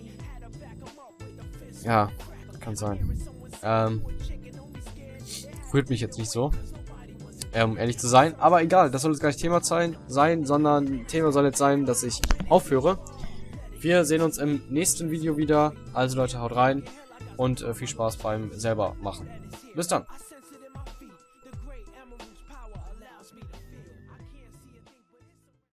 Ja, kann sein. Ähm, rührt mich jetzt nicht so, um ehrlich zu sein. Aber egal, das soll jetzt gar nicht Thema sein, sein, sondern Thema soll jetzt sein, dass ich aufhöre. Wir sehen uns im nächsten Video wieder. Also Leute, haut rein und äh, viel Spaß beim selber machen. Bis dann.